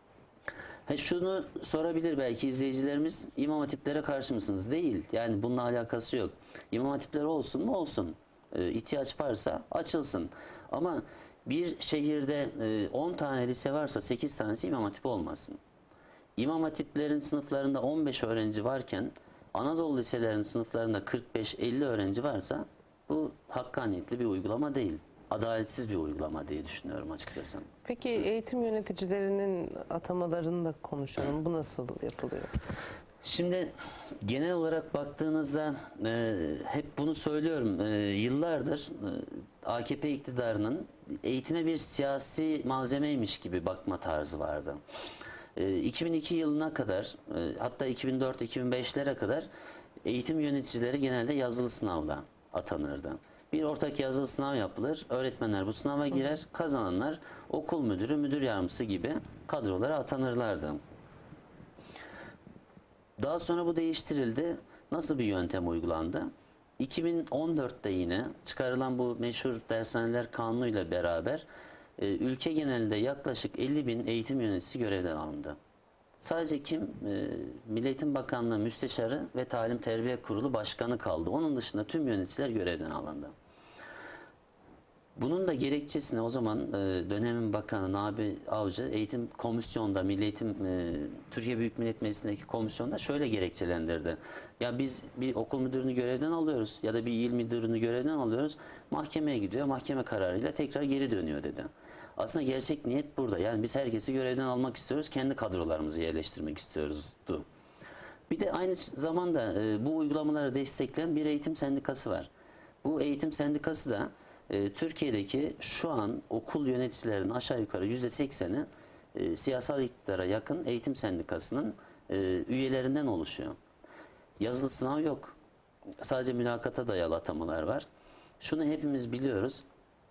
Ha, şunu sorabilir belki izleyicilerimiz, İmam Hatiplere karşı mısınız? Değil. Yani bununla alakası yok. İmam Hatipleri olsun mu? Olsun. Ee, ihtiyaç varsa açılsın. Ama bir şehirde e, on tane lise varsa sekiz tanesi İmam Hatip olmasın. İmam Hatiplerin sınıflarında on beş öğrenci varken Anadolu liselerinin sınıflarında kırk beş elli öğrenci varsa bu hakkaniyetli bir uygulama değil. Adaletsiz bir uygulama diye düşünüyorum açıkçası. Peki eğitim yöneticilerinin atamalarını da konuşalım. Bu nasıl yapılıyor? Şimdi genel olarak baktığınızda e, hep bunu söylüyorum. E, yıllardır e, A K P iktidarının eğitime bir siyasi malzemeymiş gibi bakma tarzı vardı. E, iki bin iki yılına kadar e, hatta iki bin dört iki bin beşlere kadar eğitim yöneticileri genelde yazılı sınavla atanırdı. Bir ortak yazılı sınav yapılır. Öğretmenler bu sınava girer. Kazananlar okul müdürü, müdür yardımcısı gibi kadrolara atanırlardı. Daha sonra bu değiştirildi. Nasıl bir yöntem uygulandı? iki bin on dörtte yine çıkarılan bu meşhur dershaneler kanunu ile beraber e, ülke genelinde yaklaşık elli bin eğitim yöneticisi görevden alındı. Sadece kim? E, Milli Eğitim Bakanlığı Müsteşarı ve Talim Terbiye Kurulu Başkanı kaldı. Onun dışında tüm yöneticiler görevden alındı. Bunun da gerekçesine o zaman e, dönemin bakanı Nabi Avcı eğitim komisyonda, Milli Eğitim e, Türkiye Büyük Millet Meclisi'ndeki komisyonda şöyle gerekçelendirdi. Ya biz bir okul müdürünü görevden alıyoruz ya da bir il müdürünü görevden alıyoruz. Mahkemeye gidiyor. Mahkeme kararıyla tekrar geri dönüyor dedi. Aslında gerçek niyet burada. Yani biz herkesi görevden almak istiyoruz. Kendi kadrolarımızı yerleştirmek istiyoruzdu. Bir de aynı zamanda e, bu uygulamaları destekleyen bir eğitim sendikası var. Bu eğitim sendikası da e, Türkiye'deki şu an okul yöneticilerinin aşağı yukarı yüzde sekseni e, siyasal iktidara yakın eğitim sendikasının e, üyelerinden oluşuyor. Yazılı sınav yok. Sadece mülakata dayalı atamalar var. Şunu hepimiz biliyoruz.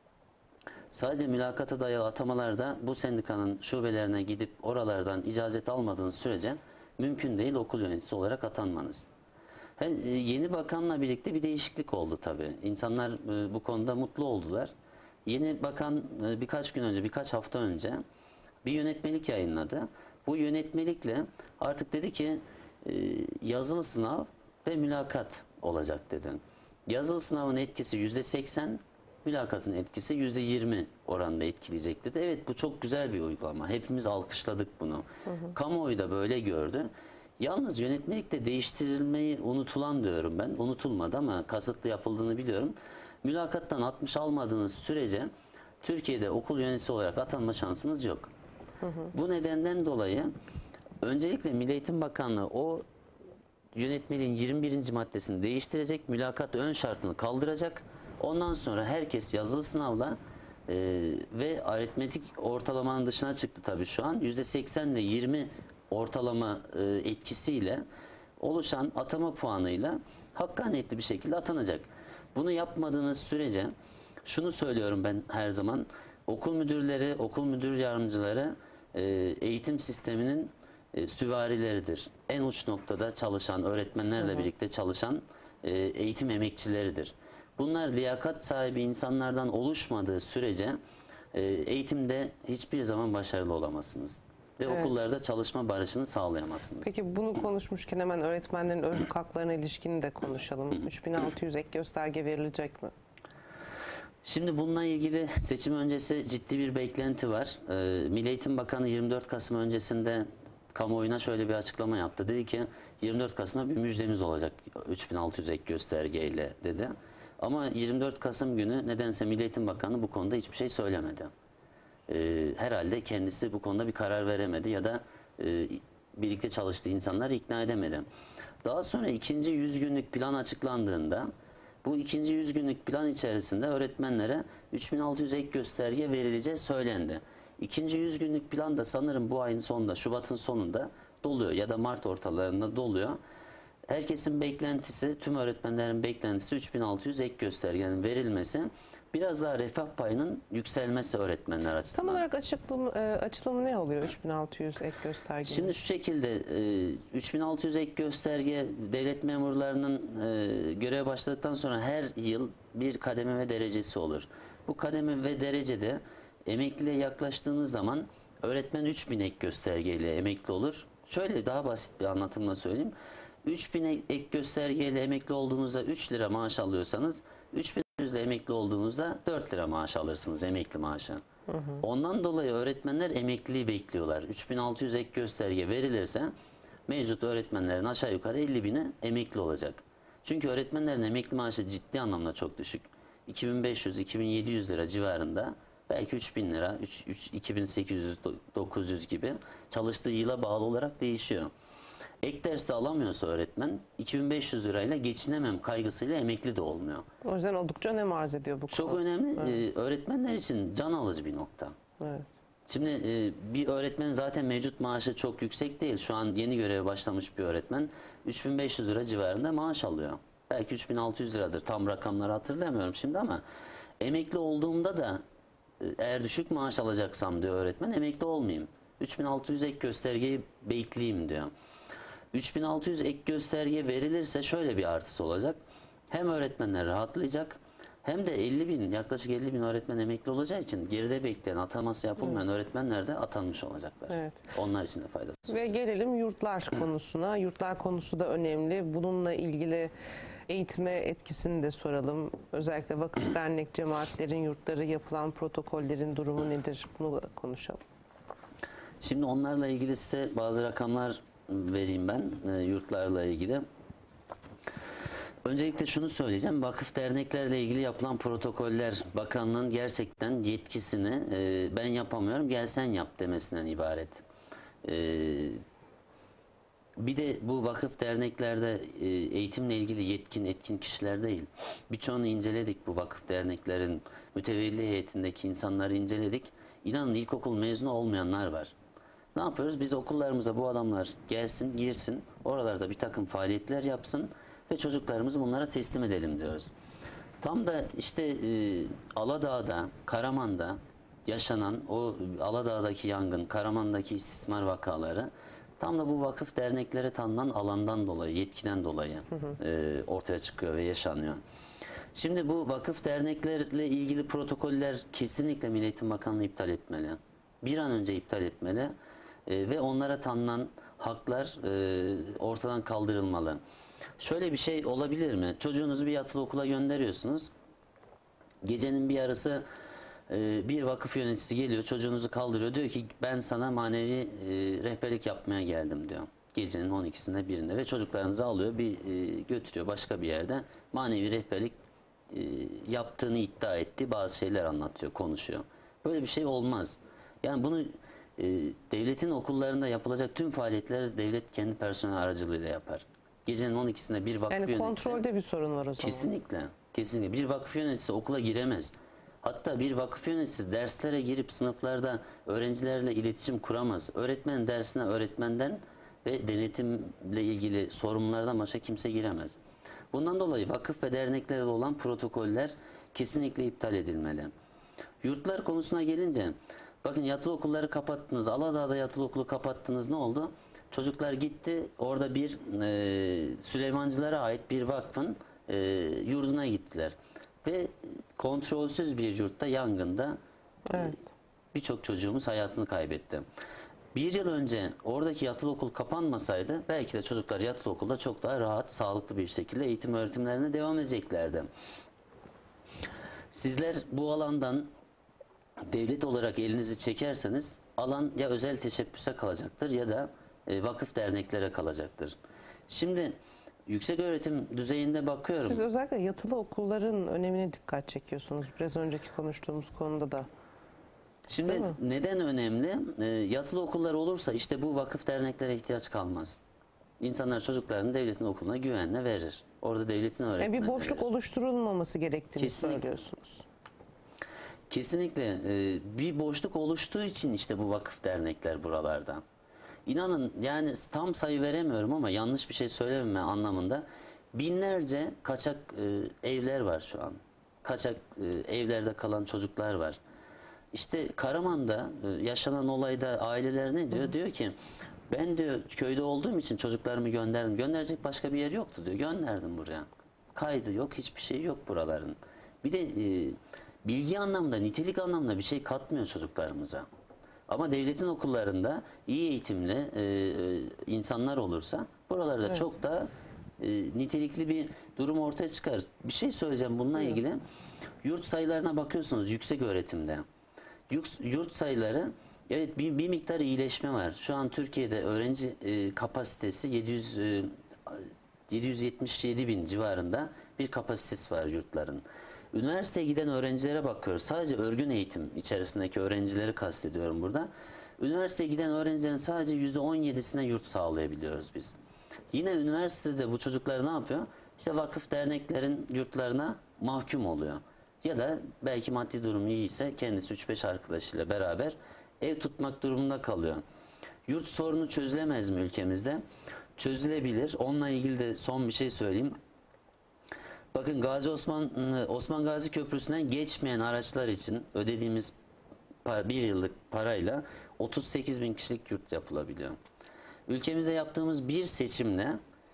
Sadece mülakata dayalı atamalarda bu sendikanın şubelerine gidip oralardan icazet almadığınız sürece mümkün değil okul yöneticisi olarak atanmanız. He, yeni bakanla birlikte bir değişiklik oldu tabii. İnsanlar e, bu konuda mutlu oldular. Yeni bakan e, birkaç gün önce, birkaç hafta önce bir yönetmelik yayınladı. Bu yönetmelikle artık dedi ki e, yazılı sınav ve mülakat olacak dedi. Yazılı sınavın etkisi yüzde seksen, mülakatın etkisi yüzde yirmi oranında etkileyecek dedi. Evet, bu çok güzel bir uygulama. Hepimiz alkışladık bunu. Hı hı. Kamuoyu da böyle gördü. Yalnız yönetmelikte değiştirilmeyi unutulan diyorum ben. Unutulmadı ama kasıtlı yapıldığını biliyorum. Mülakattan altmış almadığınız sürece Türkiye'de okul yöneticisi olarak atanma şansınız yok. Hı hı. Bu nedenden dolayı öncelikle Milli Eğitim Bakanlığı o yönetmeliğin yirmi birinci maddesini değiştirecek, mülakat ön şartını kaldıracak. Ondan sonra herkes yazılı sınavla e, ve aritmetik ortalamanın dışına çıktı tabii şu an. yüzde seksen ile yirmi ortalama e, etkisiyle oluşan atama puanıyla hakkaniyetli bir şekilde atanacak. Bunu yapmadığınız sürece şunu söylüyorum ben her zaman, okul müdürleri, okul müdür yardımcıları e, eğitim sisteminin e, süvarileridir. En uç noktada çalışan, öğretmenlerle hı hı. birlikte çalışan e, eğitim emekçileridir. Bunlar liyakat sahibi insanlardan oluşmadığı sürece e, eğitimde hiçbir zaman başarılı olamazsınız. Ve evet. okullarda çalışma barışını sağlayamazsınız. Peki bunu konuşmuşken hemen öğretmenlerin özlük haklarına ilişkin de konuşalım. üç bin altı yüz ek gösterge verilecek mi? Şimdi bununla ilgili seçim öncesi ciddi bir beklenti var. Ee, Milli Eğitim Bakanı yirmi dört Kasım öncesinde kamuoyuna şöyle bir açıklama yaptı. Dedi ki yirmi dört Kasım'da bir müjdemiz olacak üç bin altı yüz ek göstergeyle dedi. Ama yirmi dört Kasım günü nedense Milli Eğitim Bakanı bu konuda hiçbir şey söylemedi. Ee, herhalde kendisi bu konuda bir karar veremedi ya da e, birlikte çalıştığı insanları ikna edemedi. Daha sonra ikinci yüz günlük plan açıklandığında bu ikinci yüz günlük plan içerisinde öğretmenlere üç bin altı yüz ek gösterge verileceği söylendi. İkinci yüz günlük plan da sanırım bu ayın sonunda, Şubat'ın sonunda doluyor ya da Mart ortalarında doluyor. Herkesin beklentisi, tüm öğretmenlerin beklentisi üç bin altı yüz ek göstergenin verilmesi, biraz daha refah payının yükselmesi öğretmenler açısından. Tam olarak açıklama, açılımı ne oluyor üç bin altı yüz ek gösterge? Şimdi şu şekilde üç bin altı yüz ek gösterge devlet memurlarının göreve başladıktan sonra her yıl bir kademe ve derecesi olur. Bu kademe ve derecede emekliliğe yaklaştığınız zaman öğretmen üç bin ek göstergeyle emekli olur. Şöyle daha basit bir anlatımla söyleyeyim. üç bin ek göstergeyle emekli olduğunuzda üç lira maaş alıyorsanız üç bin ile emekli olduğunuzda dört lira maaş alırsınız, emekli maaşı. Hı hı. Ondan dolayı öğretmenler emekliliği bekliyorlar. üç bin altı yüz ek gösterge verilirse mevcut öğretmenlerin aşağı yukarı elli bini emekli olacak. Çünkü öğretmenlerin emekli maaşı ciddi anlamda çok düşük. iki bin beş yüz iki bin yedi yüz lira civarında, belki üç bin lira, iki bin sekiz yüz dokuz yüz gibi, çalıştığı yıla bağlı olarak değişiyor. Ek dersi alamıyorsa öğretmen iki bin beş yüz lirayla geçinemem kaygısıyla emekli de olmuyor. O yüzden oldukça önem arz ediyor bu konu. Çok önemli. Evet. Ee, öğretmenler için can alıcı bir nokta. Evet. Şimdi e, bir öğretmenin zaten mevcut maaşı çok yüksek değil. Şu an yeni göreve başlamış bir öğretmen üç bin beş yüz lira civarında maaş alıyor. Belki üç bin altı yüz liradır. Tam rakamları hatırlamıyorum şimdi ama emekli olduğumda da e, eğer düşük maaş alacaksam diyor öğretmen, emekli olmayayım. üç bin altı yüz ek göstergeyi bekleyeyim diyor. üç bin altı yüz ek gösterge verilirse şöyle bir artısı olacak. Hem öğretmenler rahatlayacak, hem de elli bin, yaklaşık elli bin öğretmen emekli olacağı için geride bekleyen, ataması yapılmayan öğretmenler de atanmış olacaklar. Evet. Onlar için de faydası Ve olacak. gelelim yurtlar konusuna. Yurtlar konusu da önemli. Bununla ilgili eğitime etkisini de soralım. Özellikle vakıf, dernek, cemaatlerin yurtları yapılan protokollerin durumu nedir? Bunu da konuşalım. Şimdi onlarla ilgili size bazı rakamlar vereyim ben, e, yurtlarla ilgili. Öncelikle şunu söyleyeceğim. Vakıf derneklerle ilgili yapılan protokoller bakanlığın gerçekten yetkisini e, ben yapamıyorum gel sen yap demesinden ibaret. E, bir de bu vakıf derneklerde e, eğitimle ilgili yetkin etkin kişiler değil. Birçoğunu inceledik, bu vakıf derneklerin mütevelli heyetindeki insanları inceledik. İnanın ilkokul mezunu olmayanlar var. Ne yapıyoruz? Biz okullarımıza bu adamlar gelsin, girsin, oralarda bir takım faaliyetler yapsın ve çocuklarımızı bunlara teslim edelim diyoruz. Tam da işte e, Aladağ'da, Karaman'da yaşanan o Aladağ'daki yangın, Karaman'daki istismar vakaları tam da bu vakıf derneklere tanınan alandan dolayı, yetkiden dolayı e, ortaya çıkıyor ve yaşanıyor. Şimdi bu vakıf derneklerle ilgili protokoller kesinlikle Milli Eğitim Bakanlığı iptal etmeli. Bir an önce iptal etmeli e, ve onlara tanınan haklar e, ortadan kaldırılmalı. Şöyle bir şey olabilir mi? Çocuğunuzu bir yatılı okula gönderiyorsunuz. Gecenin bir yarısı e, bir vakıf yöneticisi geliyor, çocuğunuzu kaldırıyor. Diyor ki ben sana manevi e, rehberlik yapmaya geldim diyor. Gecenin on ikisinde birinde ve çocuklarınızı alıyor, bir e, götürüyor başka bir yerde. Manevi rehberlik e, yaptığını iddia etti. Bazı şeyler anlatıyor, konuşuyor. Böyle bir şey olmaz. Yani bunu e, devletin okullarında yapılacak tüm faaliyetleri devlet kendi personel aracılığıyla yapar. Gecenin on ikisinde bir vakıf Yani yöneticisi... kontrolde bir sorun var o zaman. Kesinlikle. Kesinlikle. Bir vakıf yöneticisi okula giremez. Hatta bir vakıf yöneticisi derslere girip sınıflarda öğrencilerle iletişim kuramaz. Öğretmen dersine öğretmenden ve denetimle ilgili sorumlulardan başka kimse giremez. Bundan dolayı vakıf ve derneklerde olan protokoller kesinlikle iptal edilmeli. Yurtlar konusuna gelince, bakın yatılı okulları kapattınız. Aladağ'da yatılı okulu kapattınız, ne oldu? Çocuklar gitti, orada bir e, Süleymancılara ait bir vakfın e, yurduna gittiler. Ve kontrolsüz bir yurtta yangında Evet. e, birçok çocuğumuz hayatını kaybetti. Bir yıl önce oradaki yatılı okul kapanmasaydı belki de çocuklar yatılı okulda çok daha rahat, sağlıklı bir şekilde eğitim öğretimlerine devam edeceklerdi. Sizler bu alandan devlet olarak elinizi çekerseniz alan ya özel teşebbüse kalacaktır ya da e, vakıf derneklere kalacaktır. Şimdi yüksek öğretim düzeyinde bakıyorum. Siz özellikle yatılı okulların önemine dikkat çekiyorsunuz. Biraz önceki konuştuğumuz konuda da. Şimdi neden önemli? E, yatılı okullar olursa işte bu vakıf derneklere ihtiyaç kalmaz. İnsanlar çocuklarını devletin okuluna güvenle verir. Orada devletin öğretmenleri. Yani bir boşluk oluşturulmaması gerektiğini Kesinlikle. söylüyorsunuz. Kesinlikle e, bir boşluk oluştuğu için işte bu vakıf dernekler buralarda. İnanın yani tam sayı veremiyorum ama yanlış bir şey söylememe anlamında binlerce kaçak e, evler var şu an. Kaçak e, evlerde kalan çocuklar var. İşte Karaman'da e, yaşanan olayda aileler ne diyor? Hı. Diyor ki ben diyor köyde olduğum için çocuklarımı gönderdim. Gönderecek başka bir yer yoktu diyor. Gönderdim buraya. Kaydı yok, hiçbir şey yok buraların. Bir de e, bilgi anlamında, nitelik anlamında bir şey katmıyor çocuklarımıza. Ama devletin okullarında iyi eğitimli e, e, insanlar olursa buralarda evet. çok daha e, nitelikli bir durum ortaya çıkar. Bir şey söyleyeceğim bununla evet. ilgili. Yurt sayılarına bakıyorsunuz yüksek öğretimde. Yurt, yurt sayıları evet bir, bir miktar iyileşme var. Şu an Türkiye'de öğrenci e, kapasitesi yedi yüz, e, yedi yüz yetmiş yedi bin civarında bir kapasitesi var yurtların. Üniversiteye giden öğrencilere bakıyoruz. Sadece örgün eğitim içerisindeki öğrencileri kastediyorum burada. Üniversiteye giden öğrencilerin sadece yüzde on yedisine yurt sağlayabiliyoruz biz. Yine üniversitede bu çocuklar ne yapıyor? İşte vakıf derneklerin yurtlarına mahkum oluyor. Ya da belki maddi durum iyiyse kendisi üç beş arkadaşıyla beraber ev tutmak durumunda kalıyor. Yurt sorunu çözülemez mi ülkemizde? Çözülebilir. Onunla ilgili de son bir şey söyleyeyim. Bakın Gazi Osman Osman Gazi Köprüsü'nden geçmeyen araçlar için ödediğimiz bir yıllık parayla otuz sekiz bin kişilik yurt yapılabiliyor. Ülkemizde yaptığımız bir seçimle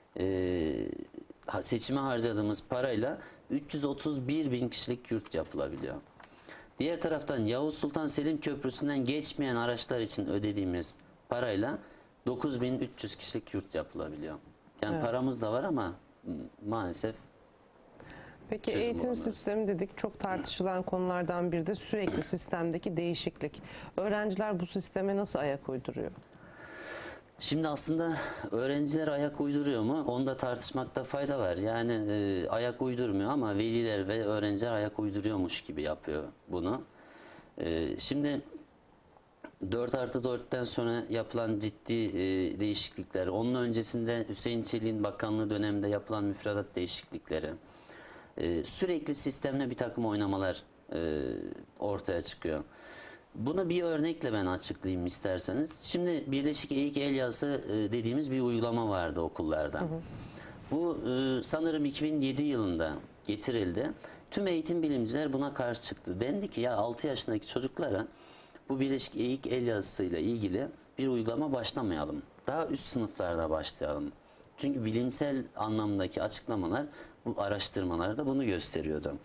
e, seçime harcadığımız parayla üç yüz otuz bir bin kişilik yurt yapılabiliyor. Diğer taraftan Yavuz Sultan Selim Köprüsü'nden geçmeyen araçlar için ödediğimiz parayla dokuz bin üç yüz kişilik yurt yapılabiliyor. Yani Evet. paramız da var ama maalesef. Peki Çözüm eğitim bulamıyoruz. sistemi dedik, çok tartışılan konulardan biri de sürekli sistemdeki değişiklik. Öğrenciler bu sisteme nasıl ayak uyduruyor? Şimdi aslında öğrenciler ayak uyduruyor mu? Onu da tartışmakta fayda var. Yani e, ayak uydurmuyor ama veliler ve öğrenciler ayak uyduruyormuş gibi yapıyor bunu. E, şimdi dört artı dörtten sonra yapılan ciddi e, değişiklikler, onun öncesinde Hüseyin Çelik'in bakanlığı döneminde yapılan müfredat değişiklikleri, e, sürekli sistemle bir takım oynamalar e, ortaya çıkıyor. Bunu bir örnekle ben açıklayayım isterseniz. Şimdi Birleşik Eğik El Yazısı e, dediğimiz bir uygulama vardı okullarda. Hı hı. Bu e, sanırım iki bin yedi yılında getirildi. Tüm eğitim bilimciler buna karşı çıktı. Dendi ki ya altı yaşındaki çocuklara bu Birleşik Eğik El Yazısıyla ilgili bir uygulama başlamayalım. Daha üst sınıflarda başlayalım. Çünkü bilimsel anlamdaki açıklamalar, bu araştırmalarda bunu gösteriyordu.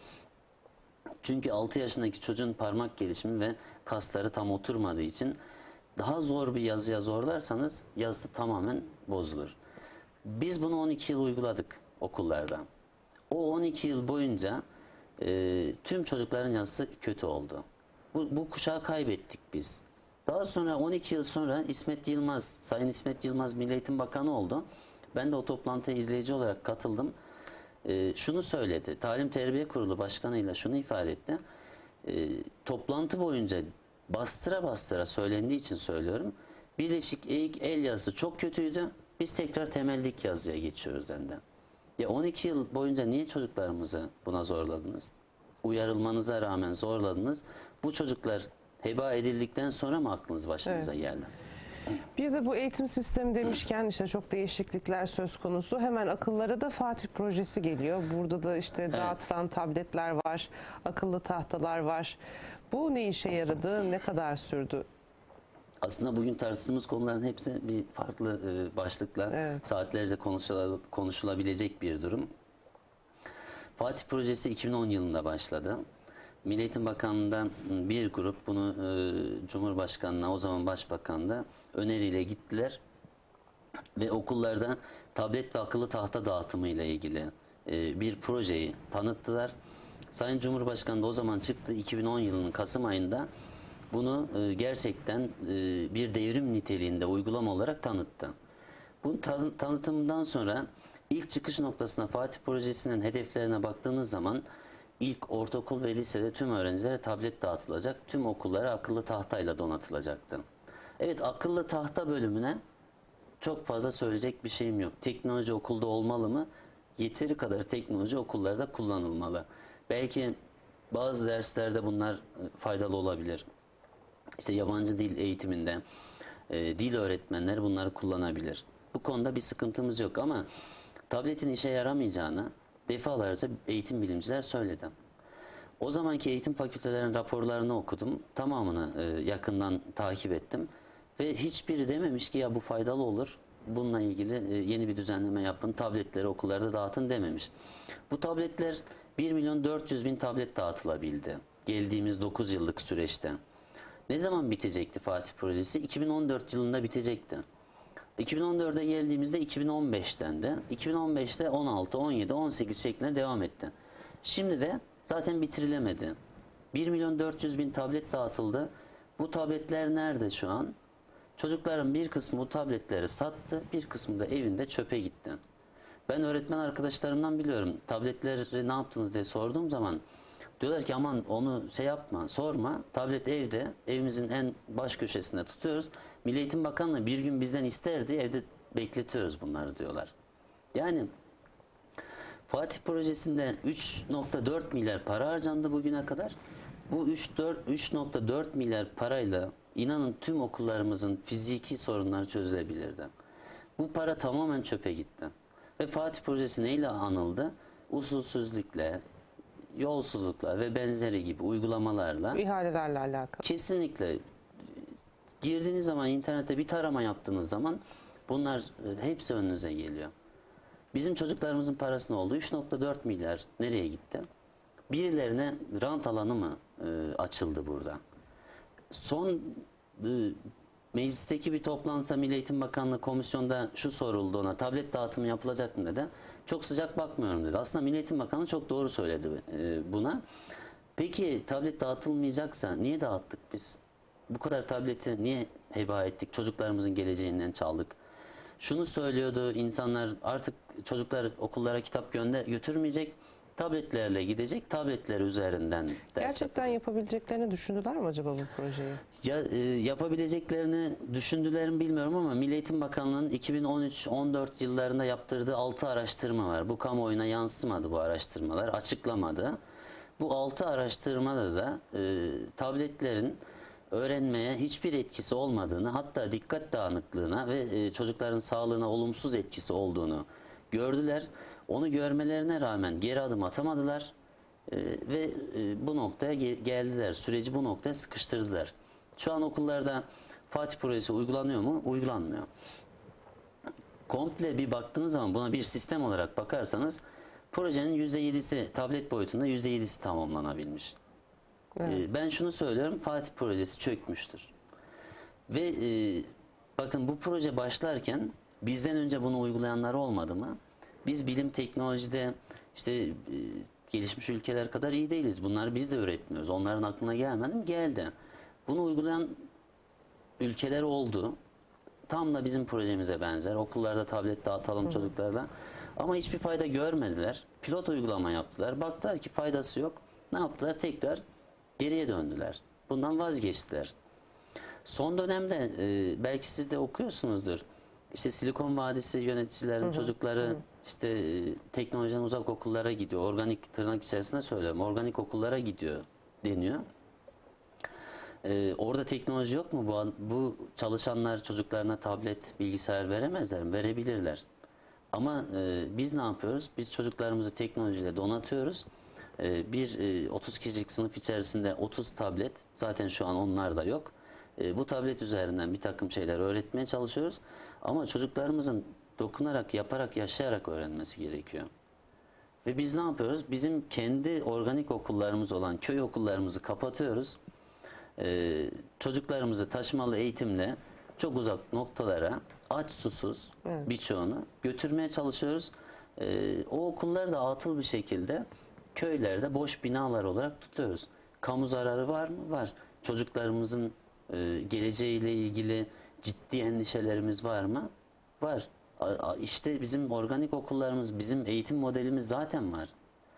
Çünkü altı yaşındaki çocuğun parmak gelişimi ve kasları tam oturmadığı için daha zor bir yazıya zorlarsanız yazısı tamamen bozulur. Biz bunu on iki yıl uyguladık okullarda. O on iki yıl boyunca e, tüm çocukların yazısı kötü oldu. Bu, bu kuşağı kaybettik biz. Daha sonra on iki yıl sonra İsmet Yılmaz, Sayın İsmet Yılmaz Milli Eğitim Bakanı oldu. Ben de o toplantıya izleyici olarak katıldım. E, şunu söyledi, Talim Terbiye Kurulu Başkanı'yla şunu ifade etti. E, toplantı boyunca bastıra bastıra söylendiği için söylüyorum. Birleşik Eğik El Yazısı çok kötüydü. Biz tekrar temellik yazıya geçiyoruz dendi. Ya on iki yıl boyunca niye çocuklarımızı buna zorladınız? Uyarılmanıza rağmen zorladınız. Bu çocuklar heba edildikten sonra mı aklınız başınıza Evet. geldi? Bir de bu eğitim sistemi demişken işte çok değişiklikler söz konusu. Hemen akıllara da Fatih projesi geliyor. Burada da işte Evet. dağıtılan tabletler var, akıllı tahtalar var. Bu ne işe yaradı, ne kadar sürdü? Aslında bugün tartıştığımız konuların hepsi bir farklı e, başlıkla Evet. saatlerce konuşula- konuşulabilecek bir durum. Fatih projesi iki bin on yılında başladı. Milli Eğitim Bakanlığı'ndan bir grup bunu e, Cumhurbaşkanı'na, o zaman Başbakan'da öneriyle gittiler ve okullarda tablet ve akıllı tahta dağıtımı ile ilgili e, bir projeyi tanıttılar. Sayın Cumhurbaşkanı da o zaman çıktı, iki bin on yılının Kasım ayında bunu e, gerçekten e, bir devrim niteliğinde uygulama olarak tanıttı. Bu tan tanıtımdan sonra ilk çıkış noktasına Fatih projesinin hedeflerine baktığınız zaman ilk ortaokul ve lisede tüm öğrencilere tablet dağıtılacak, tüm okullara akıllı tahtayla donatılacaktı. Evet, akıllı tahta bölümüne çok fazla söyleyecek bir şeyim yok. Teknoloji okulda olmalı mı? Yeteri kadar teknoloji okullarda kullanılmalı. Belki bazı derslerde bunlar faydalı olabilir. İşte yabancı dil eğitiminde e, dil öğretmenleri bunları kullanabilir. Bu konuda bir sıkıntımız yok ama tabletin işe yaramayacağını defalarca eğitim bilimciler söyledi. O zamanki eğitim fakültelerinin raporlarını okudum. Tamamını e, yakından takip ettim. Ve hiçbiri dememiş ki ya bu faydalı olur. Bununla ilgili e, yeni bir düzenleme yapın. Tabletleri okullarda dağıtın dememiş. Bu tabletler bir milyon dört yüz bin tablet dağıtılabildi. Geldiğimiz dokuz yıllık süreçte. Ne zaman bitecekti Fatih projesi? iki bin on dört yılında bitecekti. iki bin on dörde geldiğimizde iki bin on beşten de, iki bin on beşte on altı, on yedi, on sekiz şeklinde devam etti. Şimdi de zaten bitirilemedi. bir milyon dört yüz bin tablet dağıtıldı. Bu tabletler nerede şu an? Çocukların bir kısmı bu tabletleri sattı, bir kısmı da evinde çöpe gitti. Ben öğretmen arkadaşlarımdan biliyorum. Tabletleri ne yaptınız diye sorduğum zaman diyorlar ki aman onu şey yapma, sorma. Tablet evde, evimizin en baş köşesinde tutuyoruz. Milli Eğitim Bakanlığı bir gün bizden isterdi, evde bekletiyoruz bunları diyorlar. Yani Fatih projesinde üç nokta dört milyar para harcandı bugüne kadar. Bu üç nokta dört milyar parayla inanın tüm okullarımızın fiziki sorunları çözülebilirdi. Bu para tamamen çöpe gitti. Ve Fatih projesi neyle anıldı? Usulsüzlükle, yolsuzlukla ve benzeri gibi uygulamalarla. İhalelerle alakalı. Kesinlikle girdiğiniz zaman internette bir tarama yaptığınız zaman Bunlar e, hepsi önünüze geliyor. Bizim çocuklarımızın parası ne oldu? üç nokta dört milyar nereye gitti? Birilerine rant alanı mı e, açıldı burada? Son e, meclisteki bir toplantıda Milli Eğitim Bakanlığı komisyonda şu soruldu ona, tablet dağıtımı yapılacak mı dedi. Çok sıcak bakmıyorum dedi. Aslında Milli Eğitim Bakanlığı çok doğru söyledi e, buna. Peki tablet dağıtılmayacaksa niye dağıttık biz? Bu kadar tableti niye heba ettik? Çocuklarımızın geleceğinden çaldık. Şunu söylüyordu insanlar, artık çocuklar okullara kitap gönder götürmeyecek. Tabletlerle gidecek, tabletler üzerinden ders Gerçekten yapacak. yapabileceklerini düşündüler mi acaba bu projeyi? Ya e, yapabileceklerini düşündüler mi bilmiyorum ama Milli Eğitim Bakanlığı'nın iki bin on üç on dört yıllarında yaptırdığı altı araştırma var. Bu kamuoyuna yansımadı, bu araştırmalar, açıklamadı. Bu altı araştırmada da e, tabletlerin öğrenmeye hiçbir etkisi olmadığını, hatta dikkat dağınıklığına ve e, çocukların sağlığına olumsuz etkisi olduğunu gördüler. Onu görmelerine rağmen geri adım atamadılar e, ve e, bu noktaya ge geldiler. Süreci bu noktaya sıkıştırdılar. Şu an okullarda Fatih Projesi uygulanıyor mu? Uygulanmıyor. Komple bir baktığınız zaman, buna bir sistem olarak bakarsanız, projenin yüzde yedisi tablet boyutunda, yüzde yedisi tamamlanabilmiş. Evet. E, ben şunu söylüyorum, Fatih Projesi çökmüştür. Ve e, bakın, bu proje başlarken bizden önce bunu uygulayanlar olmadı mı? Biz bilim teknolojide işte e, gelişmiş ülkeler kadar iyi değiliz. Bunları biz de üretmiyoruz. Onların aklına gelmedi mi? Geldi. Bunu uygulayan ülkeler oldu. Tam da bizim projemize benzer. Okullarda tablet dağıtalım Hı. çocuklarla. Ama hiçbir fayda görmediler. Pilot uygulama yaptılar. Baktılar ki faydası yok. Ne yaptılar? Tekrar geriye döndüler. Bundan vazgeçtiler. Son dönemde e, belki siz de okuyorsunuzdur. İşte Silikon Vadisi yöneticilerin hı hı. çocukları hı. işte e, teknolojiden uzak okullara gidiyor. Organik, tırnak içerisinde söylüyorum, organik okullara gidiyor deniyor. E, orada teknoloji yok mu? Bu, bu çalışanlar çocuklarına tablet, bilgisayar veremezler mi? Verebilirler. Ama e, biz ne yapıyoruz? Biz çocuklarımızı teknolojiyle donatıyoruz. E, bir e, otuz kişilik sınıf içerisinde otuz tablet, zaten şu an onlar da yok. E, bu tablet üzerinden bir takım şeyler öğretmeye çalışıyoruz. Ama çocuklarımızın dokunarak, yaparak, yaşayarak öğrenmesi gerekiyor. Ve biz ne yapıyoruz? Bizim kendi organik okullarımız olan köy okullarımızı kapatıyoruz. Ee, çocuklarımızı taşımalı eğitimle çok uzak noktalara, aç susuz evet. birçoğunu götürmeye çalışıyoruz. Ee, o okulları da atıl bir şekilde köylerde boş binalar olarak tutuyoruz. Kamu zararı var mı? Var. Çocuklarımızın e, geleceğiyle ilgili ciddi endişelerimiz var mı? Var. İşte bizim organik okullarımız, bizim eğitim modelimiz zaten var.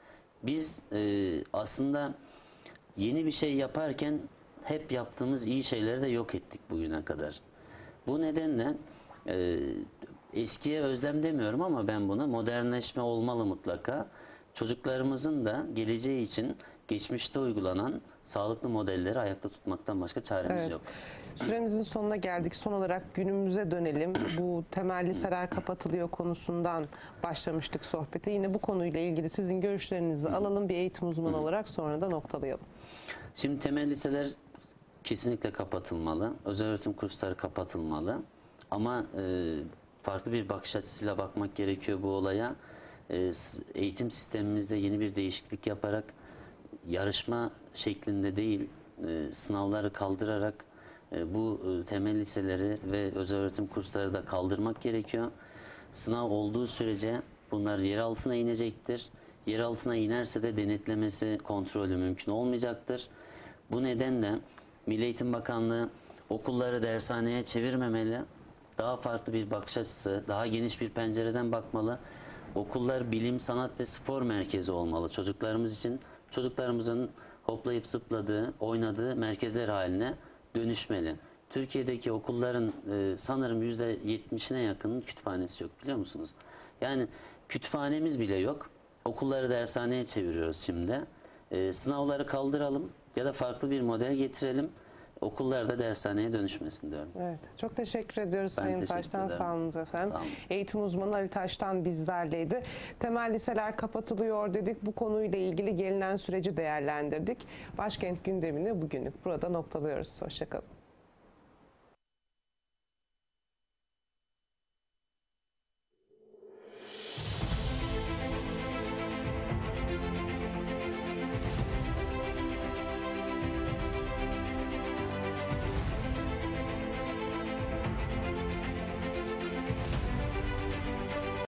Biz e, aslında yeni bir şey yaparken hep yaptığımız iyi şeyleri de yok ettik bugüne kadar. Bu nedenle e, eskiye özlem demiyorum ama ben buna modernleşme olmalı mutlaka. Çocuklarımızın da geleceği için geçmişte uygulanan sağlıklı modelleri ayakta tutmaktan başka çaremiz evet. yok. Süremizin sonuna geldik. Son olarak günümüze dönelim. Bu temel liseler kapatılıyor konusundan başlamıştık sohbete. Yine bu konuyla ilgili sizin görüşlerinizi alalım bir eğitim uzmanı olarak, sonra da noktalayalım. Şimdi temel liseler kesinlikle kapatılmalı. Özelöğretim kursları kapatılmalı. Ama e, farklı bir bakış açısıyla bakmak gerekiyor bu olaya. E, eğitim sistemimizde yeni bir değişiklik yaparak, yarışma şeklinde değil, e, sınavları kaldırarak e, bu e, temel liseleri ve özelöğretim kursları da kaldırmak gerekiyor. Sınav olduğu sürece bunlar yer altına inecektir. Yer altına inerse de denetlemesi, kontrolü mümkün olmayacaktır. Bu nedenle Milli Eğitim Bakanlığı okulları dershaneye çevirmemeli. Daha farklı bir bakış açısı, daha geniş bir pencereden bakmalı. Okullar bilim, sanat ve spor merkezi olmalı çocuklarımız için. Çocuklarımızın hoplayıp zıpladığı, oynadığı merkezler haline dönüşmeli. Türkiye'deki okulların e, sanırım yüzde yetmişine yakın kütüphanesi yok, biliyor musunuz? Yani kütüphanemiz bile yok. Okulları dershaneye çeviriyoruz şimdi. E, sınavları kaldıralım ya da farklı bir model getirelim. Okullar da dershaneye dönüşmesin diyorum. Evet. Çok teşekkür ediyoruz Ben Sayın teşekkür Taştan. ederim. Sağ olun efendim. Sağ olun. Eğitim uzmanı Ali Taştan bizlerleydi. Temel liseler kapatılıyor dedik. Bu konuyla ilgili gelinen süreci değerlendirdik. Başkent gündemini bugünlük burada noktalıyoruz. Hoşça kalın.